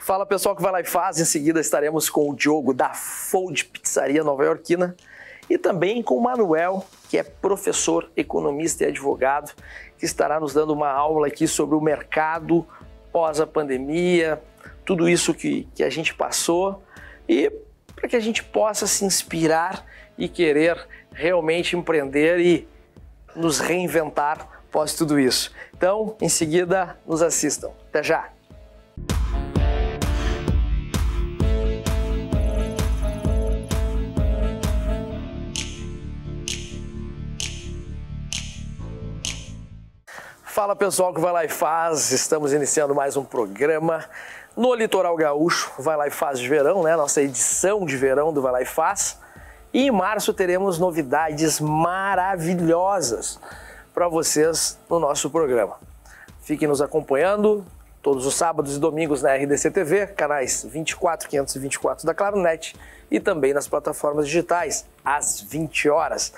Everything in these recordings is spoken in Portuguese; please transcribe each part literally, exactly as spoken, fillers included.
Fala pessoal que vai lá e faz, em seguida estaremos com o Diogo da Fold Pizzaria Nova-Iorquina e também com o Manuel, que é professor, economista e advogado, que estará nos dando uma aula aqui sobre o mercado pós a pandemia, tudo isso que, que a gente passou e para que a gente possa se inspirar e querer realmente empreender e nos reinventar após tudo isso. Então, em seguida, nos assistam. Até já! Fala pessoal que vai lá e faz, estamos iniciando mais um programa no Litoral Gaúcho, Vai Lá e Faz de verão, né? Nossa edição de verão do Vai Lá e Faz. E em março teremos novidades maravilhosas para vocês no nosso programa. Fiquem nos acompanhando todos os sábados e domingos na R D C T V, canais vinte e quatro, quinhentos e vinte e quatro da Claronet e também nas plataformas digitais, às vinte horas.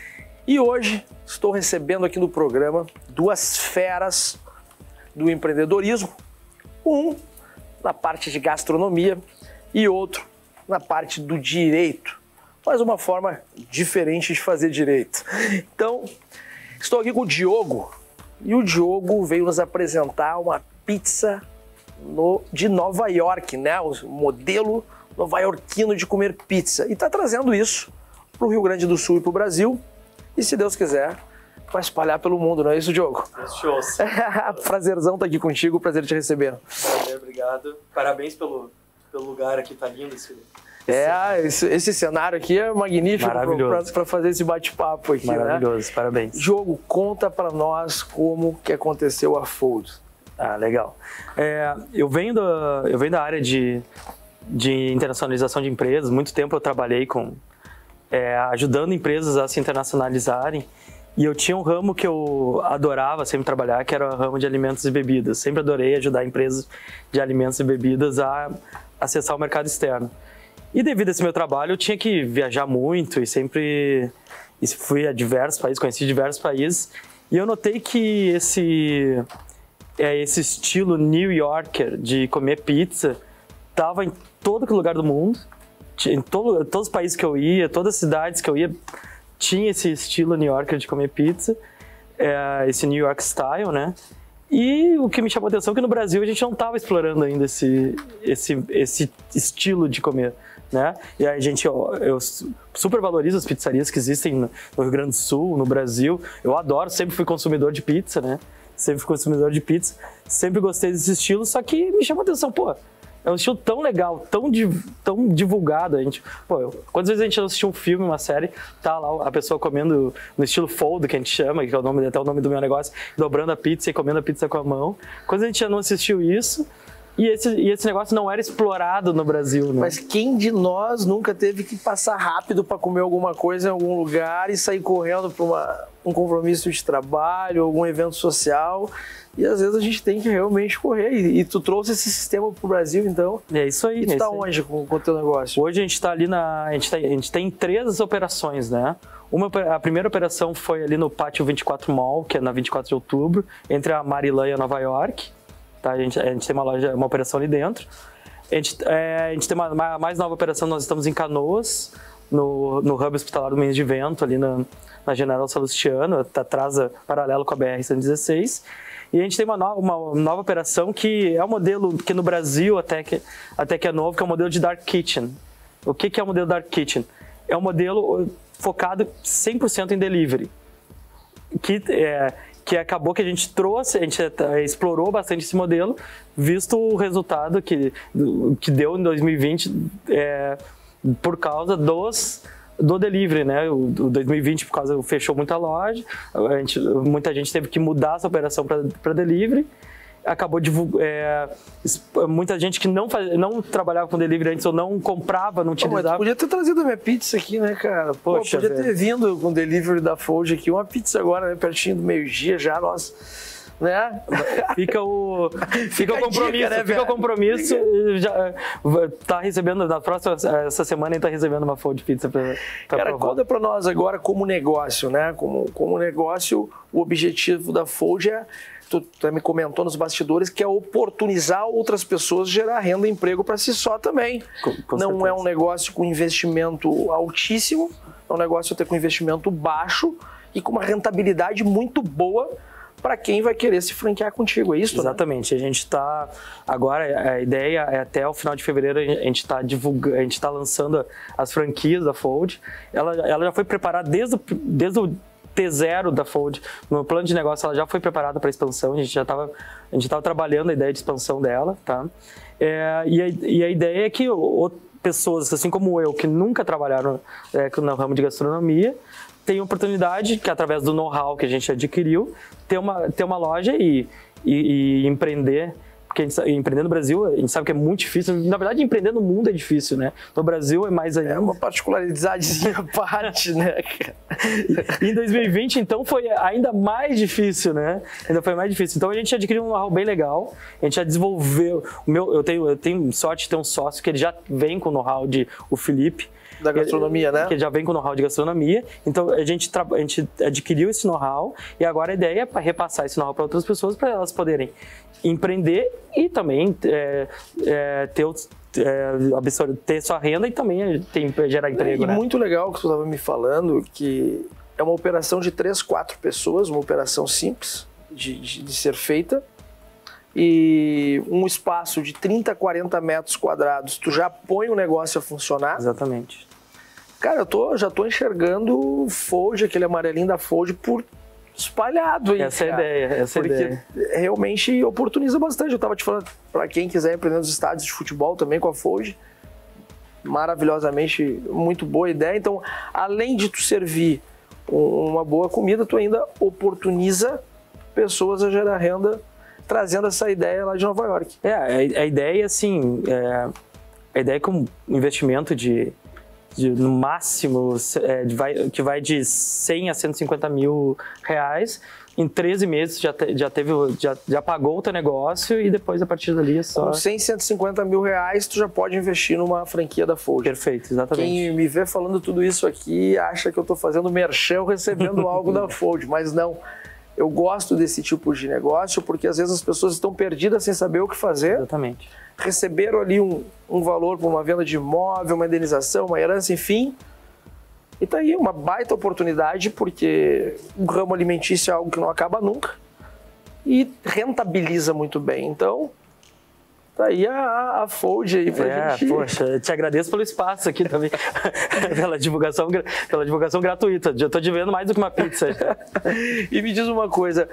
E hoje estou recebendo aqui no programa duas feras do empreendedorismo, um na parte de gastronomia e outro na parte do direito, mas uma forma diferente de fazer direito. Então, estou aqui com o Diogo e o Diogo veio nos apresentar uma pizza no, de Nova York, né? O modelo nova-iorquino de comer pizza, e está trazendo isso para o Rio Grande do Sul e para o Brasil. E se Deus quiser, vai espalhar pelo mundo, não é isso, Diogo? Shows. Prazerzão estar aqui contigo, prazer te receber. Prazer, obrigado. Parabéns pelo, pelo lugar aqui, tá lindo esse... É, esse, esse cenário aqui é magnífico para fazer esse bate-papo aqui, maravilhoso, né? Parabéns. Diogo, conta para nós como que aconteceu a Fold. Ah, legal. É, eu, venho da, eu venho da área de, de internacionalização de empresas, muito tempo eu trabalhei com... É, ajudando empresas a se internacionalizarem, e eu tinha um ramo que eu adorava sempre trabalhar, que era o ramo de alimentos e bebidas. Sempre adorei ajudar empresas de alimentos e bebidas a acessar o mercado externo. E devido a esse meu trabalho, eu tinha que viajar muito e sempre e fui a diversos países, conheci diversos países, e eu notei que esse, é, esse estilo New Yorker de comer pizza estava em todo lugar do mundo. Em todo, todos os países que eu ia, todas as cidades que eu ia, tinha esse estilo New Yorker de comer pizza, é, esse New York Style, né? E o que me chamou a atenção é que no Brasil a gente não estava explorando ainda esse, esse, esse estilo de comer, né? E a gente, eu, eu super valorizo as pizzarias que existem no Rio Grande do Sul, no Brasil. Eu adoro, sempre fui consumidor de pizza, né? Sempre fui consumidor de pizza, sempre gostei desse estilo, só que me chamou a atenção, pô, é um estilo tão legal, tão, tão divulgado. A gente, pô, quantas vezes a gente assistiu um filme, uma série, tá lá a pessoa comendo no estilo fold, que a gente chama, que é o nome, até o nome do meu negócio, dobrando a pizza e comendo a pizza com a mão. Quando a gente já não assistiu isso, e esse, e esse negócio não era explorado no Brasil, né? Mas quem de nós nunca teve que passar rápido para comer alguma coisa em algum lugar e sair correndo para um compromisso de trabalho, algum evento social? E às vezes a gente tem que realmente correr. E, e tu trouxe esse sistema pro Brasil, então. É isso aí. E tu é tá onde com, com o teu negócio? Hoje a gente tá ali na... A gente, tá, a gente tem três operações, né? Uma, a primeira operação foi ali no Pátio vinte e quatro Mall, que é na vinte e quatro de outubro, entre a Maryland e a Nova York. Tá? A, gente, a gente tem uma loja, uma operação ali dentro. A gente, é, a gente tem uma, uma mais nova operação, nós estamos em Canoas, no, no Hub Hospitalar do Moinhos de Vento, ali na, na General Salustiano, tá atrás, paralelo com a B R cento e dezesseis. E a gente tem uma nova, uma nova operação que é um modelo que no Brasil até que, até que é novo, que é o modelo de Dark Kitchen. O que, que é o modelo Dark Kitchen? É um modelo focado cem por cento em delivery. Que, é, que acabou que a gente trouxe, a gente explorou bastante esse modelo, visto o resultado que, que deu em dois mil e vinte é, por causa dos... do delivery, né? O, o dois mil e vinte, por causa fechou muita loja, a gente, muita gente teve que mudar essa operação para delivery, acabou divulgando, é, muita gente que não, faz, não trabalhava com delivery antes ou não comprava, não utilizava. Pô, mas tu podia ter trazido a minha pizza aqui, né, cara? Pô, Poxa, podia velho. ter vindo com o delivery da Fold aqui, uma pizza agora, né, pertinho do meio-dia já, nossa... Né? Fica o, fica Fica o compromisso, dica, né, fica velho? o compromisso, já tá recebendo, na próxima essa semana ele tá recebendo uma Fold Pizza pra, pra Cara, provar. conta pra nós agora como negócio, né? Como, como negócio, o objetivo da Fold é tu, tu me comentou nos bastidores, que é oportunizar outras pessoas, gerar renda e emprego para si só também. Com, com Não certeza. é um negócio com investimento altíssimo, é um negócio ter com investimento baixo e com uma rentabilidade muito boa para quem vai querer se franquear contigo, é isso? Exatamente, né? A gente está agora, a ideia é até o final de fevereiro a gente está divulgando, a gente está lançando as franquias da Fold. Ela, ela já foi preparada desde o, desde o T zero da Fold, no plano de negócio ela já foi preparada para expansão, a gente já estava a gente estava trabalhando a ideia de expansão dela, tá? É, e, a, e a ideia é que o, pessoas, assim como eu, que nunca trabalharam é, no ramo de gastronomia, tem oportunidade, que através do know-how que a gente adquiriu, ter uma, ter uma loja e, e, e empreender. Porque a gente, empreender no Brasil, a gente sabe que é muito difícil. Na verdade, empreender no mundo é difícil, né? No Brasil é mais ainda. É uma particularidadezinha à parte, né? E em dois mil e vinte, então, foi ainda mais difícil, né? Ainda foi mais difícil. Então, a gente adquiriu um know-how bem legal. A gente já desenvolveu... O meu, eu, tenho, eu tenho sorte de ter um sócio que ele já vem com o know-how de... O Felipe. Da gastronomia, que, né? Que já vem com know-how de gastronomia. Então, a gente, a gente adquiriu esse know-how e agora a ideia é para repassar esse know-how para outras pessoas, para elas poderem empreender e também é, é, ter, é, absorver, ter sua renda e também ter, gerar emprego. E né? muito legal que você estava me falando, que é uma operação de três, quatro pessoas, uma operação simples de, de, de ser feita, e um espaço de trinta, quarenta metros quadrados, tu já põe o negócio a funcionar. Exatamente. Cara, eu tô, já tô enxergando o Fold, aquele amarelinho da Fold, por espalhado aí. Essa é a ideia, essa é a ideia. Porque realmente oportuniza bastante. Eu tava te falando, para quem quiser empreender nos estádios de futebol também com a Fold, maravilhosamente, muito boa ideia. Então, além de tu servir uma boa comida, tu ainda oportuniza pessoas a gerar renda, trazendo essa ideia lá de Nova York. É, a ideia, assim, é, a ideia é que um investimento de, de no máximo, é, de vai, que vai de cem a cento e cinquenta mil reais, em treze meses já, te, já, teve, já, já pagou o teu negócio e depois, a partir dali, é só... Com cem, cento e cinquenta mil reais, tu já pode investir numa franquia da Fold. Perfeito, exatamente. Quem me vê falando tudo isso aqui acha que eu tô fazendo merchan recebendo algo da Fold, mas não. Eu gosto desse tipo de negócio porque às vezes as pessoas estão perdidas sem saber o que fazer. Exatamente. Receberam ali um, um valor por uma venda de imóvel, uma indenização, uma herança, enfim. E tá aí uma baita oportunidade porque o ramo alimentício é algo que não acaba nunca e rentabiliza muito bem. Então, tá aí a, a Fold aí pra é, gente... Poxa, eu te agradeço pelo espaço aqui também, pela, divulgação, pela divulgação gratuita. Já tô te vendo mais do que uma pizza. E me diz uma coisa,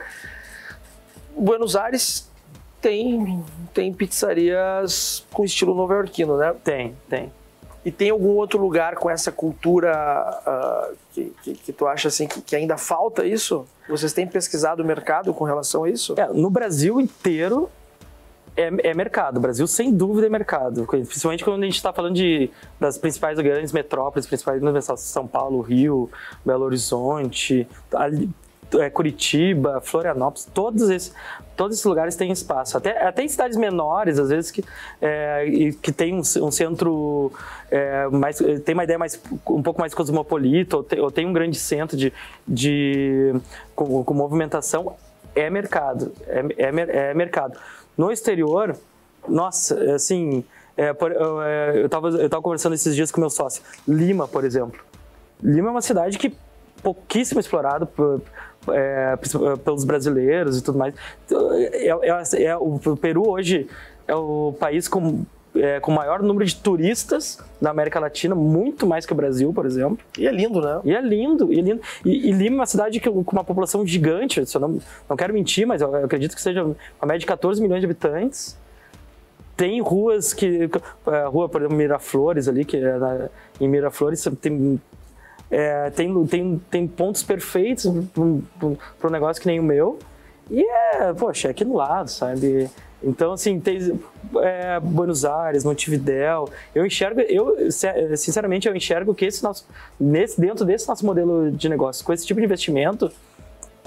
Buenos Aires tem, tem pizzarias com estilo nova-iorquino, né? Tem, tem. E tem algum outro lugar com essa cultura uh, que, que, que tu acha assim, que, que ainda falta isso? Vocês têm pesquisado o mercado com relação a isso? É, no Brasil inteiro, É, é mercado, o Brasil sem dúvida é mercado, principalmente quando a gente está falando de, das principais grandes metrópoles, principais São Paulo, Rio, Belo Horizonte, ali, é, Curitiba, Florianópolis, todos esses, todos esses lugares têm espaço, até, até em cidades menores, às vezes, que, é, que tem um, um centro, é, mais, tem uma ideia mais, um pouco mais cosmopolita, ou tem, ou tem um grande centro de, de, com, com movimentação, é mercado, é, é, é mercado. No exterior, nossa, assim, é, eu estava eu tava conversando esses dias com meu sócio. Lima, por exemplo. Lima é uma cidade que pouquíssimo explorada por, é, pelos brasileiros e tudo mais. É, é, é, o Peru hoje é o país com, é, com o maior número de turistas da América Latina, muito mais que o Brasil, por exemplo. E é lindo, né? E é lindo, e é lindo. E, e Lima é uma cidade que, com uma população gigante, eu não, não quero mentir, mas eu acredito que seja uma média de quatorze milhões de habitantes. Tem ruas que... A rua, por exemplo, Miraflores ali, que é na, em Miraflores tem, é, tem, tem, tem pontos perfeitos para um negócio que nem o meu. E é, poxa, é aqui do lado, sabe? Então, assim, tem é, Buenos Aires, Montevidéu, eu enxergo, eu, sinceramente, eu enxergo que esse nosso, nesse, dentro desse nosso modelo de negócio, com esse tipo de investimento,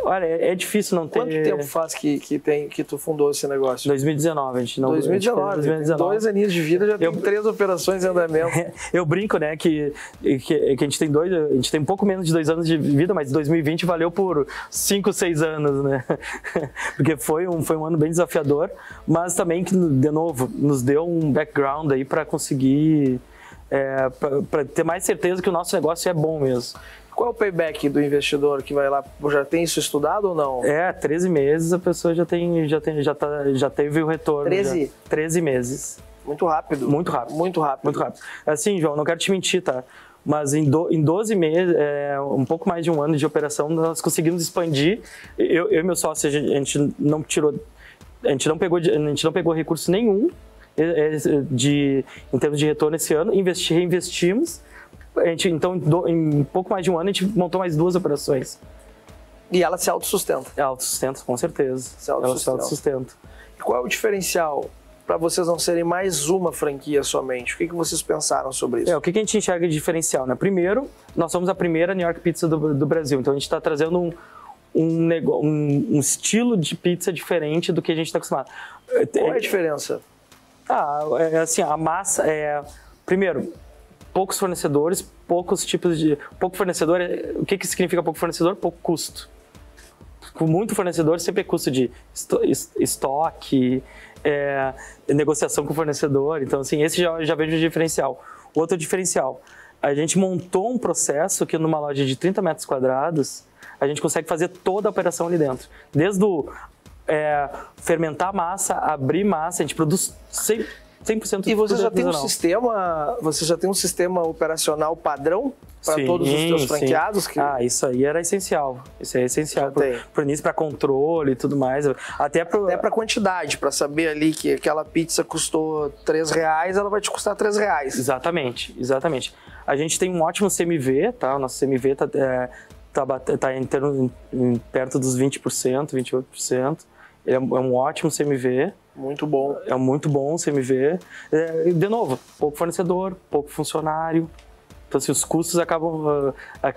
Olha, é, é difícil não ter... Quanto tempo faz que, que, tem, que tu fundou esse negócio? dois mil e dezenove, a gente não... dois mil e dezenove, dois mil e dezenove. Dois aninhos de vida, já tem Eu... três operações em andamento. Eu brinco, né, que, que, que a gente tem dois, a gente tem um pouco menos de dois anos de vida, mas dois mil e vinte valeu por cinco, seis anos, né? Porque foi um, foi um ano bem desafiador, mas também que, de novo, nos deu um background aí para conseguir, é, para ter mais certeza que o nosso negócio é bom mesmo. Qual é o payback do investidor que vai lá? Já tem isso estudado ou não? É, treze meses a pessoa já tem, já tem, já tá, já teve o retorno. treze? Já. treze meses. Muito rápido. Muito rápido. Muito rápido. Muito rápido. Assim, João, não quero te mentir, tá? Mas em, do, em doze meses, é, um pouco mais de um ano de operação, nós conseguimos expandir. Eu, eu e meu sócio, a gente não tirou, a gente não pegou, a gente não pegou recurso nenhum de, em termos de retorno esse ano. Investi, reinvestimos. A gente, então, do, em pouco mais de um ano, a gente montou mais duas operações. E ela se autossustenta? É autossustenta, com certeza. Se autossustenta. Ela se autossustenta. E qual é o diferencial para vocês não serem mais uma franquia somente? O que, que vocês pensaram sobre isso? É, o que, que a gente enxerga de diferencial, né? Primeiro, nós somos a primeira New York Pizza do, do Brasil, então a gente está trazendo um, um, um, um estilo de pizza diferente do que a gente está acostumado. Qual é a diferença? Ah, é, assim, a massa é... Primeiro, poucos fornecedores, poucos tipos de... Pouco fornecedor, o que, que significa pouco fornecedor? Pouco custo. Com muito fornecedor, sempre é custo de esto, estoque, é, negociação com o fornecedor. Então, assim, esse já, já vejo o diferencial. Outro diferencial, a gente montou um processo que numa loja de trinta metros quadrados, a gente consegue fazer toda a operação ali dentro. Desde o é, fermentar massa, abrir massa, a gente produz cem por cento. E você já tem um sistema, você já tem um sistema operacional padrão para todos os seus franqueados? Que... Ah, isso aí era essencial. Isso aí é essencial para o início, para controle e tudo mais. Até para Até para quantidade, para saber ali que aquela pizza custou três reais, ela vai te custar três reais. Exatamente, exatamente. A gente tem um ótimo C M V, tá? O nosso C M V está é, tá, tá em, em, perto dos vinte por cento, vinte e oito por cento. Ele é um ótimo C M V. Muito bom. É muito bom o C M V. É, de novo, pouco fornecedor, pouco funcionário. Então, assim, os custos acabam... A, a,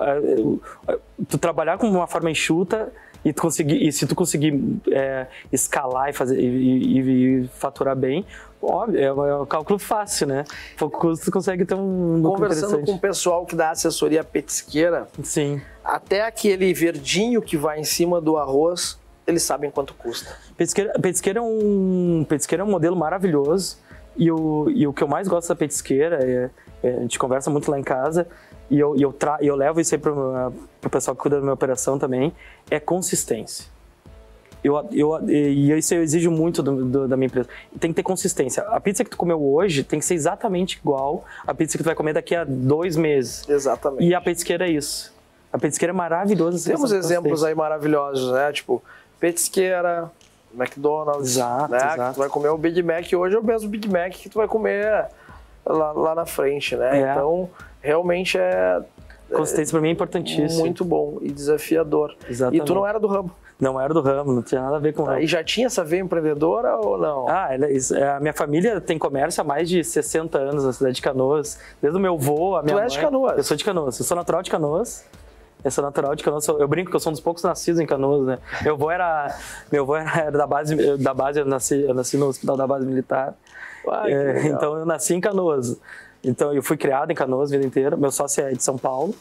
a, a, tu trabalhar com uma forma enxuta e, tu conseguir, e se tu conseguir é, escalar e, fazer, e, e, e faturar bem, óbvio, é um, é um cálculo fácil, né? Pouco custo tu consegue ter um lucro Conversando com o pessoal que dá assessoria petisqueira, sim, até aquele verdinho que vai em cima do arroz, eles sabem quanto custa. Petisqueira, petisqueira, é, um, petisqueira é um modelo maravilhoso e o, e o que eu mais gosto da petisqueira, é, é, a gente conversa muito lá em casa e eu, e eu, tra, eu levo isso aí para o pessoal que cuida da minha operação também, é consistência. Eu, eu, e isso eu exijo muito do, do, da minha empresa. Tem que ter consistência. A pizza que tu comeu hoje tem que ser exatamente igual à pizza que tu vai comer daqui a dois meses. Exatamente. E a petisqueira é isso. A petisqueira é maravilhosa. Temos exemplos aí maravilhosos, né? Tipo, petisqueira, McDonald's, exato, né? Exato. Tu vai comer o Big Mac hoje, é o mesmo Big Mac que tu vai comer lá, lá na frente, né? É. Então, realmente é... Consistência para mim é importantíssimo. Muito bom e desafiador. Exatamente. E tu não era do ramo? Não era do ramo, não tinha nada a ver com o ramo. E já tinha essa veia empreendedora ou não? Ah, a minha família tem comércio há mais de sessenta anos na cidade de Canoas. Desde o meu avô, a minha tu mãe... Tu és de Canoas? Eu sou de Canoas. Eu sou natural de Canoas. Eu sou natural de Canoas. Eu brinco que eu sou um dos poucos nascidos em Canoas, né? Meu avô era, meu avô era da base, da base eu, nasci, eu nasci no Hospital da Base Militar. Uai, é, então eu nasci em Canoas. Então eu fui criado em Canoas a vida inteira. Meu sócio é de São Paulo.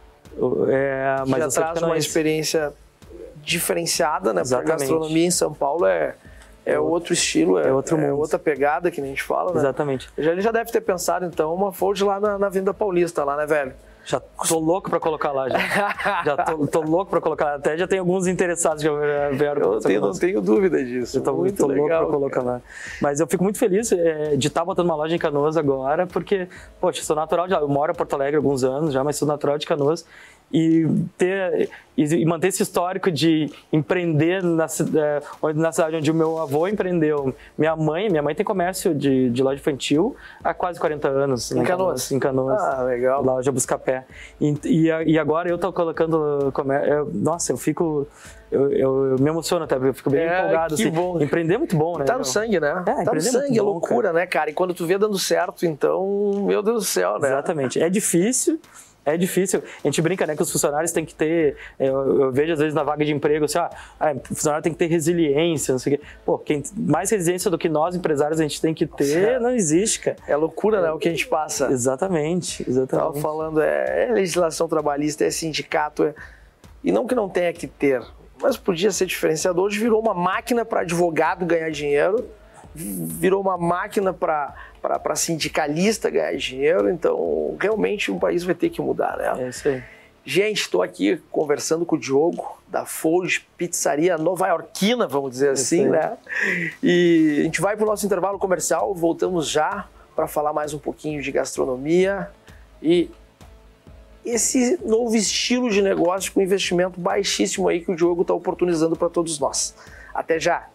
É, mas já traz uma experiência diferenciada, né? Porque a gastronomia em São Paulo é, é outro estilo, é, é, outro é outra pegada, que nem a gente fala, né? Exatamente. Já, ele já deve ter pensado, então, uma fold lá na, na Avenida Paulista, lá, né, velho? Já tô louco pra colocar lá, já. já tô, tô louco pra colocar lá. Até já tem alguns interessados que vieram. Eu tenho, não tenho dúvida disso. Eu tô muito tô legal, louco pra colocar lá. Mas eu fico muito feliz é, de estar botando uma loja em Canoas agora, porque, poxa, sou natural de lá. Eu moro em Porto Alegre há alguns anos já, mas sou natural de Canoas. E, ter, e manter esse histórico de empreender na, na cidade onde o meu avô empreendeu. Minha mãe, minha mãe tem comércio de, de loja infantil há quase quarenta anos. Em Canoas? Em Canoas. Ah, legal. Loja Buscapé. E, e, e agora eu tô colocando comércio. Nossa, eu fico... Eu, eu, eu me emociono até, porque eu fico bem é, empolgado. Que assim. bom. Empreender é muito bom, né? Tá no sangue, né? É, tá no sangue, é bom, loucura, cara. né, cara? E quando tu vê dando certo, então, meu Deus do céu, né? Exatamente. É difícil. É difícil. A gente brinca, né, que os funcionários têm que ter... Eu, eu vejo, às vezes, na vaga de emprego, assim, ah, o funcionário tem que ter resiliência, não sei o quê. Pô, quem, mais resiliência do que nós, empresários, a gente tem que ter, não existe, cara. É loucura, né, o que a gente passa. Exatamente, exatamente. Estava falando, é, é legislação trabalhista, é sindicato, é... e não que não tenha que ter, mas podia ser diferenciador. Hoje virou uma máquina para advogado ganhar dinheiro, virou uma máquina para para sindicalista ganhar dinheiro, então realmente o país vai ter que mudar, né? É isso aí. Gente, estou aqui conversando com o Diogo, da Fold Pizzaria nova-iorquina, vamos dizer assim, né? E a gente vai para o nosso intervalo comercial, voltamos já para falar mais um pouquinho de gastronomia e esse novo estilo de negócio com investimento baixíssimo aí que o Diogo está oportunizando para todos nós. Até já!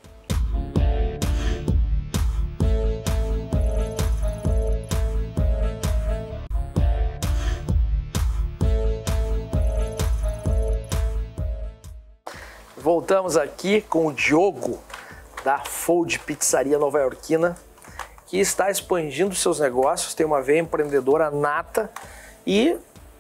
Voltamos aqui com o Diogo da Fold Pizzaria nova-iorquina, que está expandindo seus negócios, tem uma veia empreendedora nata e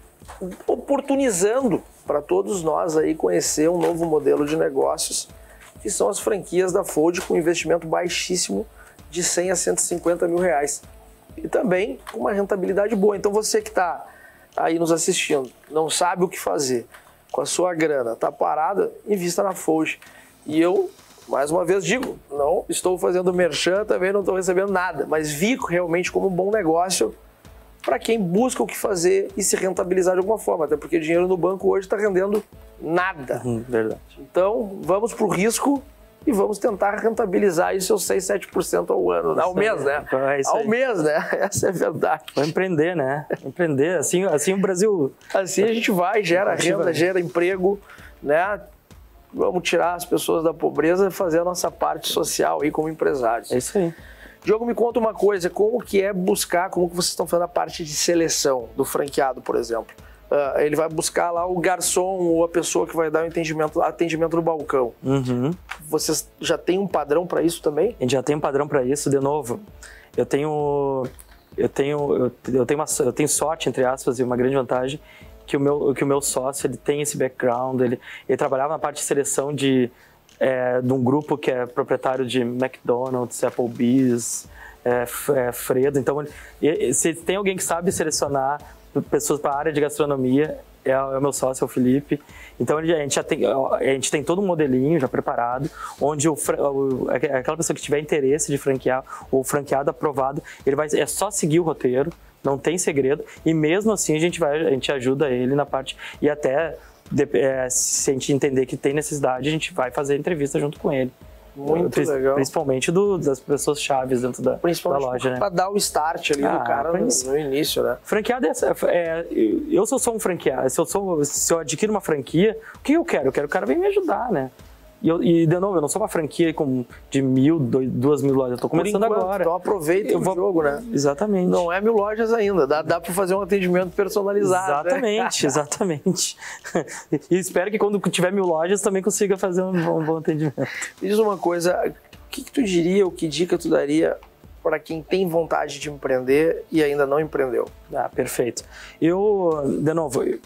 oportunizando para todos nós aí conhecer um novo modelo de negócios, que são as franquias da Fold com investimento baixíssimo de cem a cento e cinquenta mil reais e também com uma rentabilidade boa. Então você que está aí nos assistindo, não sabe o que fazer com a sua grana, tá parada, invista na Fold. E eu, mais uma vez digo, não estou fazendo merchan, também não estou recebendo nada, mas vi realmente como um bom negócio para quem busca o que fazer e se rentabilizar de alguma forma, até porque dinheiro no banco hoje está rendendo nada. Uhum, verdade. Então, vamos para o risco e vamos tentar rentabilizar aí seus seis, sete por cento ao ano, ao mês, né? É isso ao aí. mês, né? Essa é a verdade. Vai empreender, né? Empreender, assim, assim o Brasil... Assim a gente vai, gera renda, gera emprego, né? Vamos tirar as pessoas da pobreza e fazer a nossa parte social aí como empresários. É isso aí. Diogo, me conta uma coisa, como que é buscar, como que vocês estão fazendo a parte de seleção do franqueado, por exemplo? Uh, ele vai buscar lá o garçom ou a pessoa que vai dar o atendimento, atendimento no balcão. Uhum. Vocês já têm um padrão para isso também? A gente já tem um padrão para isso, de novo. Eu tenho, eu tenho, eu, eu tenho uma, eu tenho sorte, entre aspas, e uma grande vantagem, que o meu, que o meu sócio ele tem esse background, ele, ele trabalhava na parte de seleção de, é, de um grupo que é proprietário de McDonald's, Applebee's, é, é, Fredo. Então, ele, se tem alguém que sabe selecionar pessoas para a área de gastronomia, é, é o meu sócio, é o Felipe. Então a gente já tem, a gente tem todo um modelinho já preparado, onde o, o, aquela pessoa que tiver interesse de franquear ou franqueado aprovado, ele vai, é só seguir o roteiro, não tem segredo, e mesmo assim a gente, vai, a gente ajuda ele na parte, e até é, se a gente entender que tem necessidade, a gente vai fazer entrevista junto com ele. Muito Pri legal. Principalmente do, das pessoas chaves dentro da, da loja, né? Para dar o start ali ah, do cara no, no início, né? Franqueado é, é... Eu sou só um franqueado, se eu, sou, se eu adquiro uma franquia, o que eu quero? Eu quero que o cara venha me ajudar, né? E, eu, e, de novo, eu não sou uma franquia com, de mil, dois, duas mil lojas. Eu tô começando enquanto, agora. Então aproveita o vou... jogo, né? Exatamente. Não é mil lojas ainda. Dá, dá para fazer um atendimento personalizado. Exatamente, né? exatamente. E espero que quando tiver mil lojas também consiga fazer um bom, um bom atendimento. Me diz uma coisa, o que, que tu diria, ou que dica tu daria para quem tem vontade de empreender e ainda não empreendeu? Ah, perfeito. Eu, de novo, eu,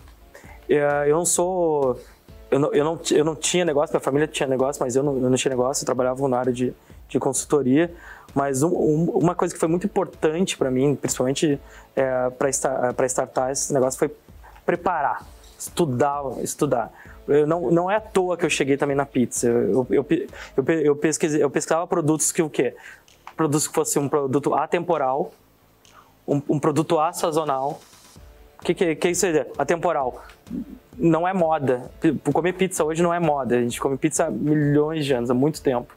eu não sou... Eu não, eu, não, eu não tinha negócio, minha família tinha negócio, mas eu não, eu não tinha negócio, eu trabalhava na área de, de consultoria. Mas um, um, uma coisa que foi muito importante para mim, principalmente é, para estar, para startar esse negócio, foi preparar, estudar, estudar. Eu não, não é à toa que eu cheguei também na pizza. Eu, eu, eu, eu, pesquisei, eu pesquisava produtos que o quê? Produtos que fossem um produto atemporal, um, um produto assazonal. O que, que, que isso é? Atemporal. Não é moda. Comer pizza hoje não é moda. A gente come pizza há milhões de anos, há muito tempo.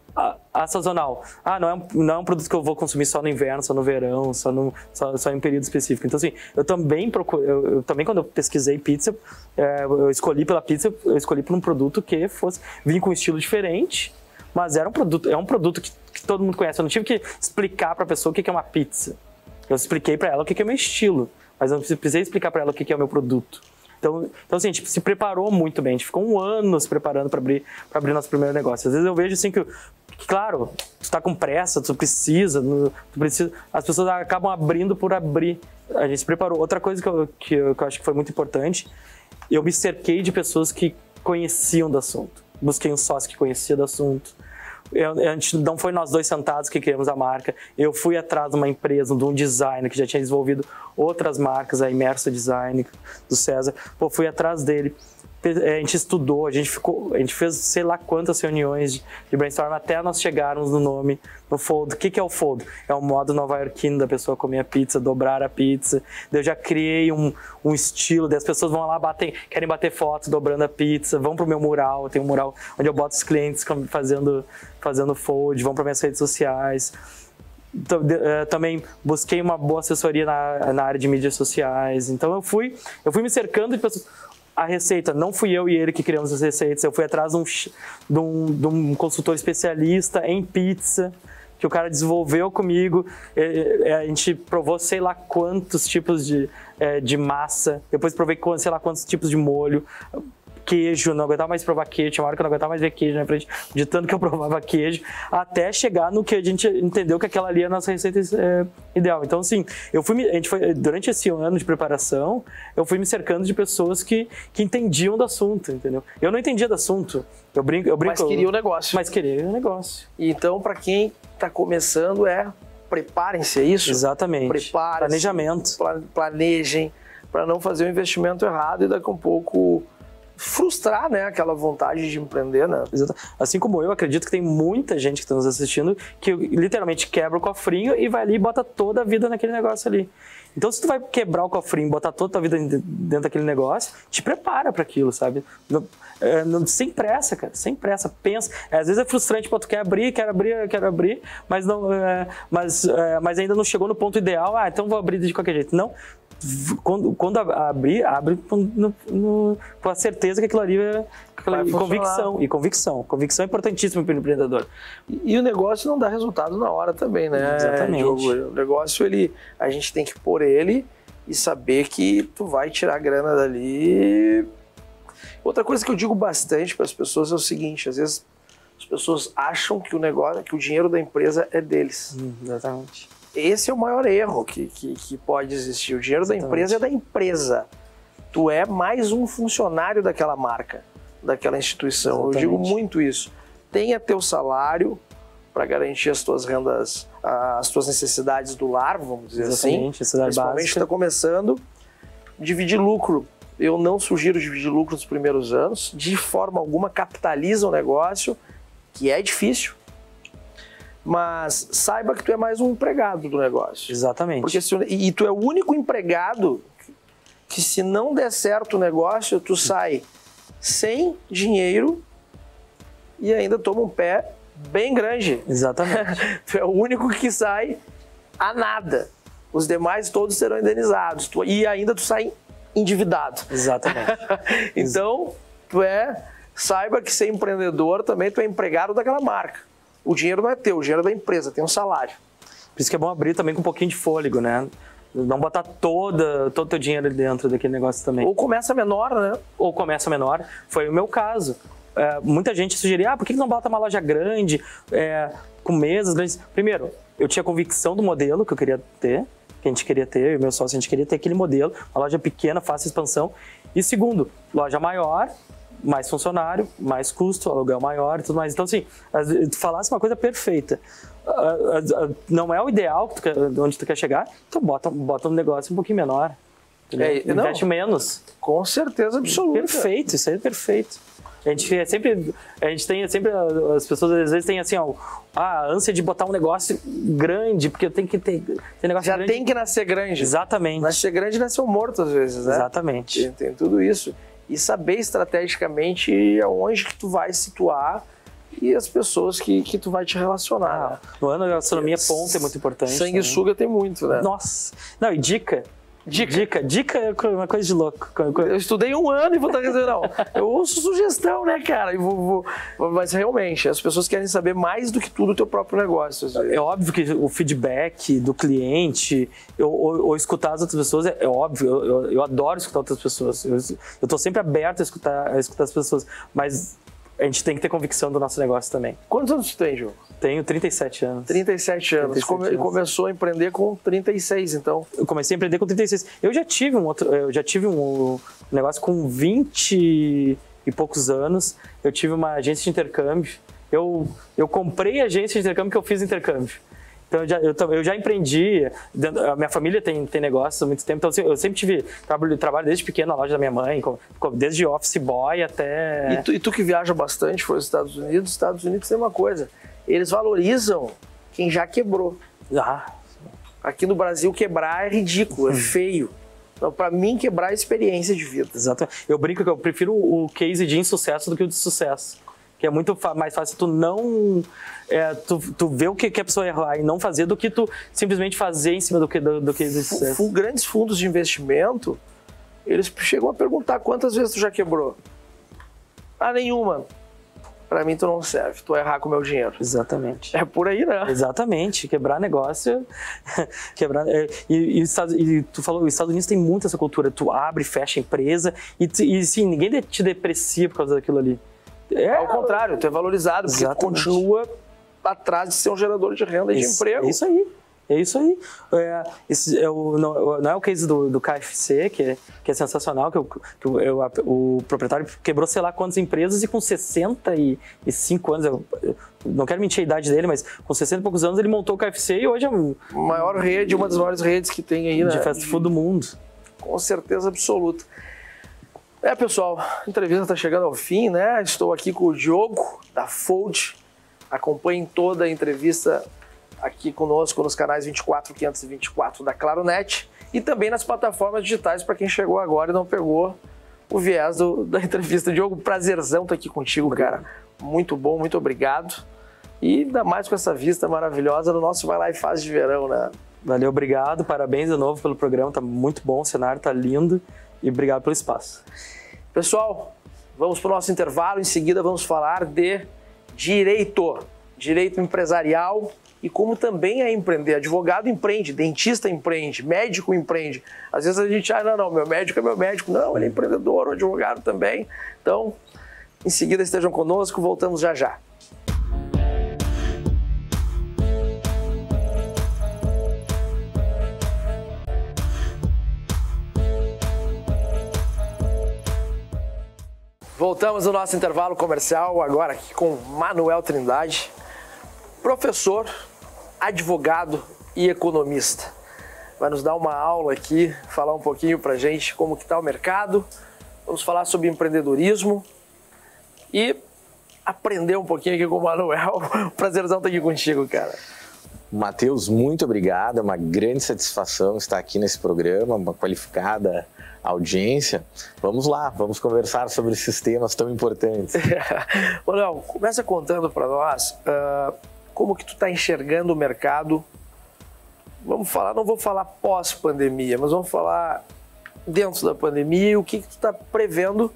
A sazonal. Ah, não é, um, não é um produto que eu vou consumir só no inverno, só no verão, só, no, só, só em um período específico. Então, assim, eu também procuro, eu, eu também quando eu pesquisei pizza, é, eu escolhi pela pizza, eu escolhi por um produto que fosse vir com um estilo diferente, mas era um produto, é um produto que, que todo mundo conhece. Eu não tive que explicar para a pessoa o que é uma pizza. Eu expliquei para ela o que é o meu estilo, mas eu não precisei explicar para ela o que é o meu produto. Então, então, assim, a gente se preparou muito bem, a gente ficou um ano se preparando para abrir, para abrir nosso primeiro negócio. Às vezes eu vejo assim que, que claro, tu está com pressa, tu precisa, tu precisa, as pessoas acabam abrindo por abrir. a gente se preparou. Outra coisa que eu, que eu, que eu acho que foi muito importante, eu me cerquei de pessoas que conheciam do assunto. Busquei um sócio que conhecia do assunto. Eu, a gente não foi nós dois sentados que criamos a marca. Eu fui atrás de uma empresa, de um designer que já tinha desenvolvido outras marcas, a Imerso Design, do César. Pô, fui atrás dele. A gente estudou, a gente, ficou, a gente fez sei lá quantas reuniões de, de brainstorm até nós chegarmos no nome, no fold. O que, que é o fold? É o modo nova-iorquino da pessoa comer a pizza, dobrar a pizza. Eu já criei um, um estilo, as pessoas vão lá, batem, querem bater fotos dobrando a pizza, vão pro meu mural, tem um mural onde eu boto os clientes fazendo, fazendo fold, vão para minhas redes sociais. Também busquei uma boa assessoria na, na área de mídias sociais. Então eu fui, eu fui me cercando de pessoas. A receita, não fui eu e ele que criamos as receitas, eu fui atrás de um, de um, de um consultor especialista em pizza, que o cara desenvolveu comigo. A gente provou sei lá quantos tipos de, de massa, depois provei sei lá quantos tipos de molho, queijo, não aguentava mais provar queijo, tinha uma hora que eu não aguentava mais ver queijo na frente, de tanto que eu provava queijo, até chegar no que a gente entendeu que aquela ali é a nossa receita é, ideal. Então, assim, eu fui, a gente foi, durante esse ano de preparação, eu fui me cercando de pessoas que, que entendiam do assunto, entendeu? Eu não entendia do assunto, eu brinco... Eu brinco mas queria o negócio. Mas queria o negócio. Então, para quem está começando, é preparem-se, é isso? Exatamente. Preparem-se. Planejamento. Planejem, para não fazer o investimento errado e daqui a um pouco... frustrar, né, aquela vontade de empreender, né? Exato. Assim como eu, acredito que tem muita gente que está nos assistindo que literalmente quebra o cofrinho e vai ali e bota toda a vida naquele negócio ali. Então, se tu vai quebrar o cofrinho, botar toda a vida dentro daquele negócio, te prepara para aquilo, sabe? Não, é, não, sem pressa, cara, sem pressa, pensa. É, às vezes é frustrante, pô, tu quer abrir, quer abrir, quer abrir, mas, não, é, mas, é, mas ainda não chegou no ponto ideal, ah, então vou abrir de qualquer jeito. Não. Quando, quando abrir, abre no, no, com a certeza que aquilo ali é aquela, e convicção. E convicção. Convicção é importantíssima para o empreendedor. E, e o negócio não dá resultado na hora também, né? Exatamente. Diogo? O negócio, ele, a gente tem que pôr ele e saber que tu vai tirar a grana dali. Outra coisa que eu digo bastante para as pessoas é o seguinte, às vezes as pessoas acham que o negócio, que o dinheiro da empresa é deles. Hum, exatamente. Esse é o maior erro que, que, que pode existir. O dinheiro Exatamente. da empresa é da empresa. Tu é mais um funcionário daquela marca, daquela instituição. Exatamente. Eu digo muito isso. Tenha teu salário para garantir as tuas rendas, as tuas necessidades do lar, vamos dizer Exatamente. assim. Principalmente está começando. Dividir lucro. Eu não sugiro dividir lucro nos primeiros anos. De forma alguma, capitaliza o negócio, que é difícil. Mas saiba que tu é mais um empregado do negócio. Exatamente. Porque se, e tu é o único empregado que, se não der certo o negócio, tu sai sem dinheiro e ainda toma um pé bem grande. Exatamente. Tu é o único que sai a nada. Os demais todos serão indenizados. Tu, e ainda tu sai endividado. Exatamente. Então, tu é... Saiba que ser empreendedor também tu é empregado daquela marca. O dinheiro não é teu, o dinheiro é da empresa, tem um salário. Por isso que é bom abrir também com um pouquinho de fôlego, né? Não botar toda, todo o teu dinheiro dentro daquele negócio também. Ou começa menor, né? Ou começa menor. Foi o meu caso. É, muita gente sugeria, ah, por que não bota uma loja grande, é, com mesas grandes? Primeiro, eu tinha convicção do modelo que eu queria ter, que a gente queria ter, eu e meu sócio, a gente queria ter aquele modelo, uma loja pequena, fácil expansão. E segundo, loja maior, mais funcionário, mais custo, aluguel maior e tudo mais. Então, assim, tu falasse uma coisa perfeita. Não é o ideal que tu quer, onde tu quer chegar, então bota, bota um negócio um pouquinho menor. É, investe não, menos. Com certeza absoluta. Perfeito, isso aí é perfeito. A gente é sempre, a gente tem sempre, as pessoas às vezes têm assim, ó, a ânsia de botar um negócio grande, porque tem que ter, ter negócio Já grande. tem que nascer grande. Exatamente. Nascer grande nasceu morto às vezes, né? Exatamente. Tem, tem tudo isso. E saber estrategicamente aonde que tu vai situar e as pessoas que, que tu vai te relacionar. Ah, no ano a gastronomia ponta é muito importante. Sanguessuga tem muito, né? Nossa. Não, e dica. Dica. Dica. Dica é uma coisa de louco. Eu estudei um ano e vou estar dizendo, não. Eu ouço sugestão, né, cara? E vou, vou... Mas realmente, as pessoas querem saber mais do que tudo o teu próprio negócio. É óbvio que o feedback do cliente, ou, ou, ou escutar as outras pessoas, é, é óbvio. Eu, eu, eu adoro escutar outras pessoas. Eu estou sempre aberto a escutar, a escutar as pessoas. Mas a gente tem que ter convicção do nosso negócio também. Quantos anos tu tem, João? Tenho trinta e sete anos. trinta e sete anos. trinta e sete Come, anos. Começou a empreender com trinta e seis, então. Eu comecei a empreender com trinta e seis. Eu já tive um outro, eu já tive um negócio com vinte e poucos anos. Eu tive uma agência de intercâmbio. Eu, eu comprei a agência de intercâmbio que eu fiz intercâmbio. Então eu já, eu, eu já empreendi, a minha família tem, tem negócio há muito tempo, então eu sempre tive trabalho, trabalho desde pequeno na loja da minha mãe, desde office boy até... E tu, e tu que viaja bastante, foi aos Estados Unidos, Estados Unidos tem uma coisa, eles valorizam quem já quebrou. Ah. Aqui no Brasil quebrar é ridículo, é feio. Então para mim quebrar é experiência de vida. Exato. Eu brinco que eu prefiro o case de insucesso do que o de sucesso. Que é muito mais fácil tu não... É, tu, tu ver o que, que a pessoa errar e não fazer do que tu simplesmente fazer em cima do que do, do que existe. F- grandes fundos de investimento, eles chegam a perguntar quantas vezes tu já quebrou. Ah, nenhuma. Pra mim tu não serve, tu vai errar com o meu dinheiro. Exatamente. É por aí, né? Exatamente. Quebrar negócio... quebrar, é, e, e, e tu falou, os Estados Unidos tem muito essa cultura. Tu abre, fecha a empresa e, e sim, ninguém te deprecia por causa daquilo ali. É, ao contrário, tu é valorizado, porque tu continua atrás de ser um gerador de renda e de emprego. É isso aí, é isso aí. É, esse, é o, não, não é o case do, do K F C, que é, que é sensacional, que, eu, que eu, eu, o proprietário quebrou sei lá quantas empresas e com sessenta e cinco anos, eu, eu não quero mentir a idade dele, mas com sessenta e poucos anos ele montou o K F C e hoje é um, a maior rede, uma das maiores redes que tem aí, né? De fast food do mundo. Com certeza absoluta. É, pessoal, a entrevista está chegando ao fim, né? Estou aqui com o Diogo, da Fold. Acompanhem toda a entrevista aqui conosco nos canais vinte e quatro, quinhentos e vinte e quatro da Claronet e também nas plataformas digitais para quem chegou agora e não pegou o viés do, da entrevista. Diogo, prazerzão estar aqui contigo, cara. Muito bom, muito obrigado. E ainda mais com essa vista maravilhosa no nosso Vai Lá e Faz de verão, né? Valeu, obrigado. Parabéns de novo pelo programa. Tá muito bom, o cenário tá lindo. E obrigado pelo espaço. Pessoal, vamos para o nosso intervalo. Em seguida vamos falar de direito. Direito empresarial e como também é empreender. Advogado empreende, dentista empreende, médico empreende. Às vezes a gente, ah, não, não, meu médico é meu médico. Não, ele é empreendedor, o advogado também. Então, em seguida estejam conosco, voltamos já já. Voltamos no nosso intervalo comercial, agora aqui com Manuel Trindade, professor, advogado e economista. Vai nos dar uma aula aqui, falar um pouquinho pra gente como que tá o mercado, vamos falar sobre empreendedorismo e aprender um pouquinho aqui com o Manuel. Prazerzão estar aqui contigo, cara. Matheus, muito obrigado, é uma grande satisfação estar aqui nesse programa, uma qualificada audiência. Vamos lá, vamos conversar sobre esses temas tão importantes. Manuel, começa contando para nós uh, como que tu está enxergando o mercado. Vamos falar, não vou falar pós-pandemia, mas vamos falar dentro da pandemia e o que, que tu está prevendo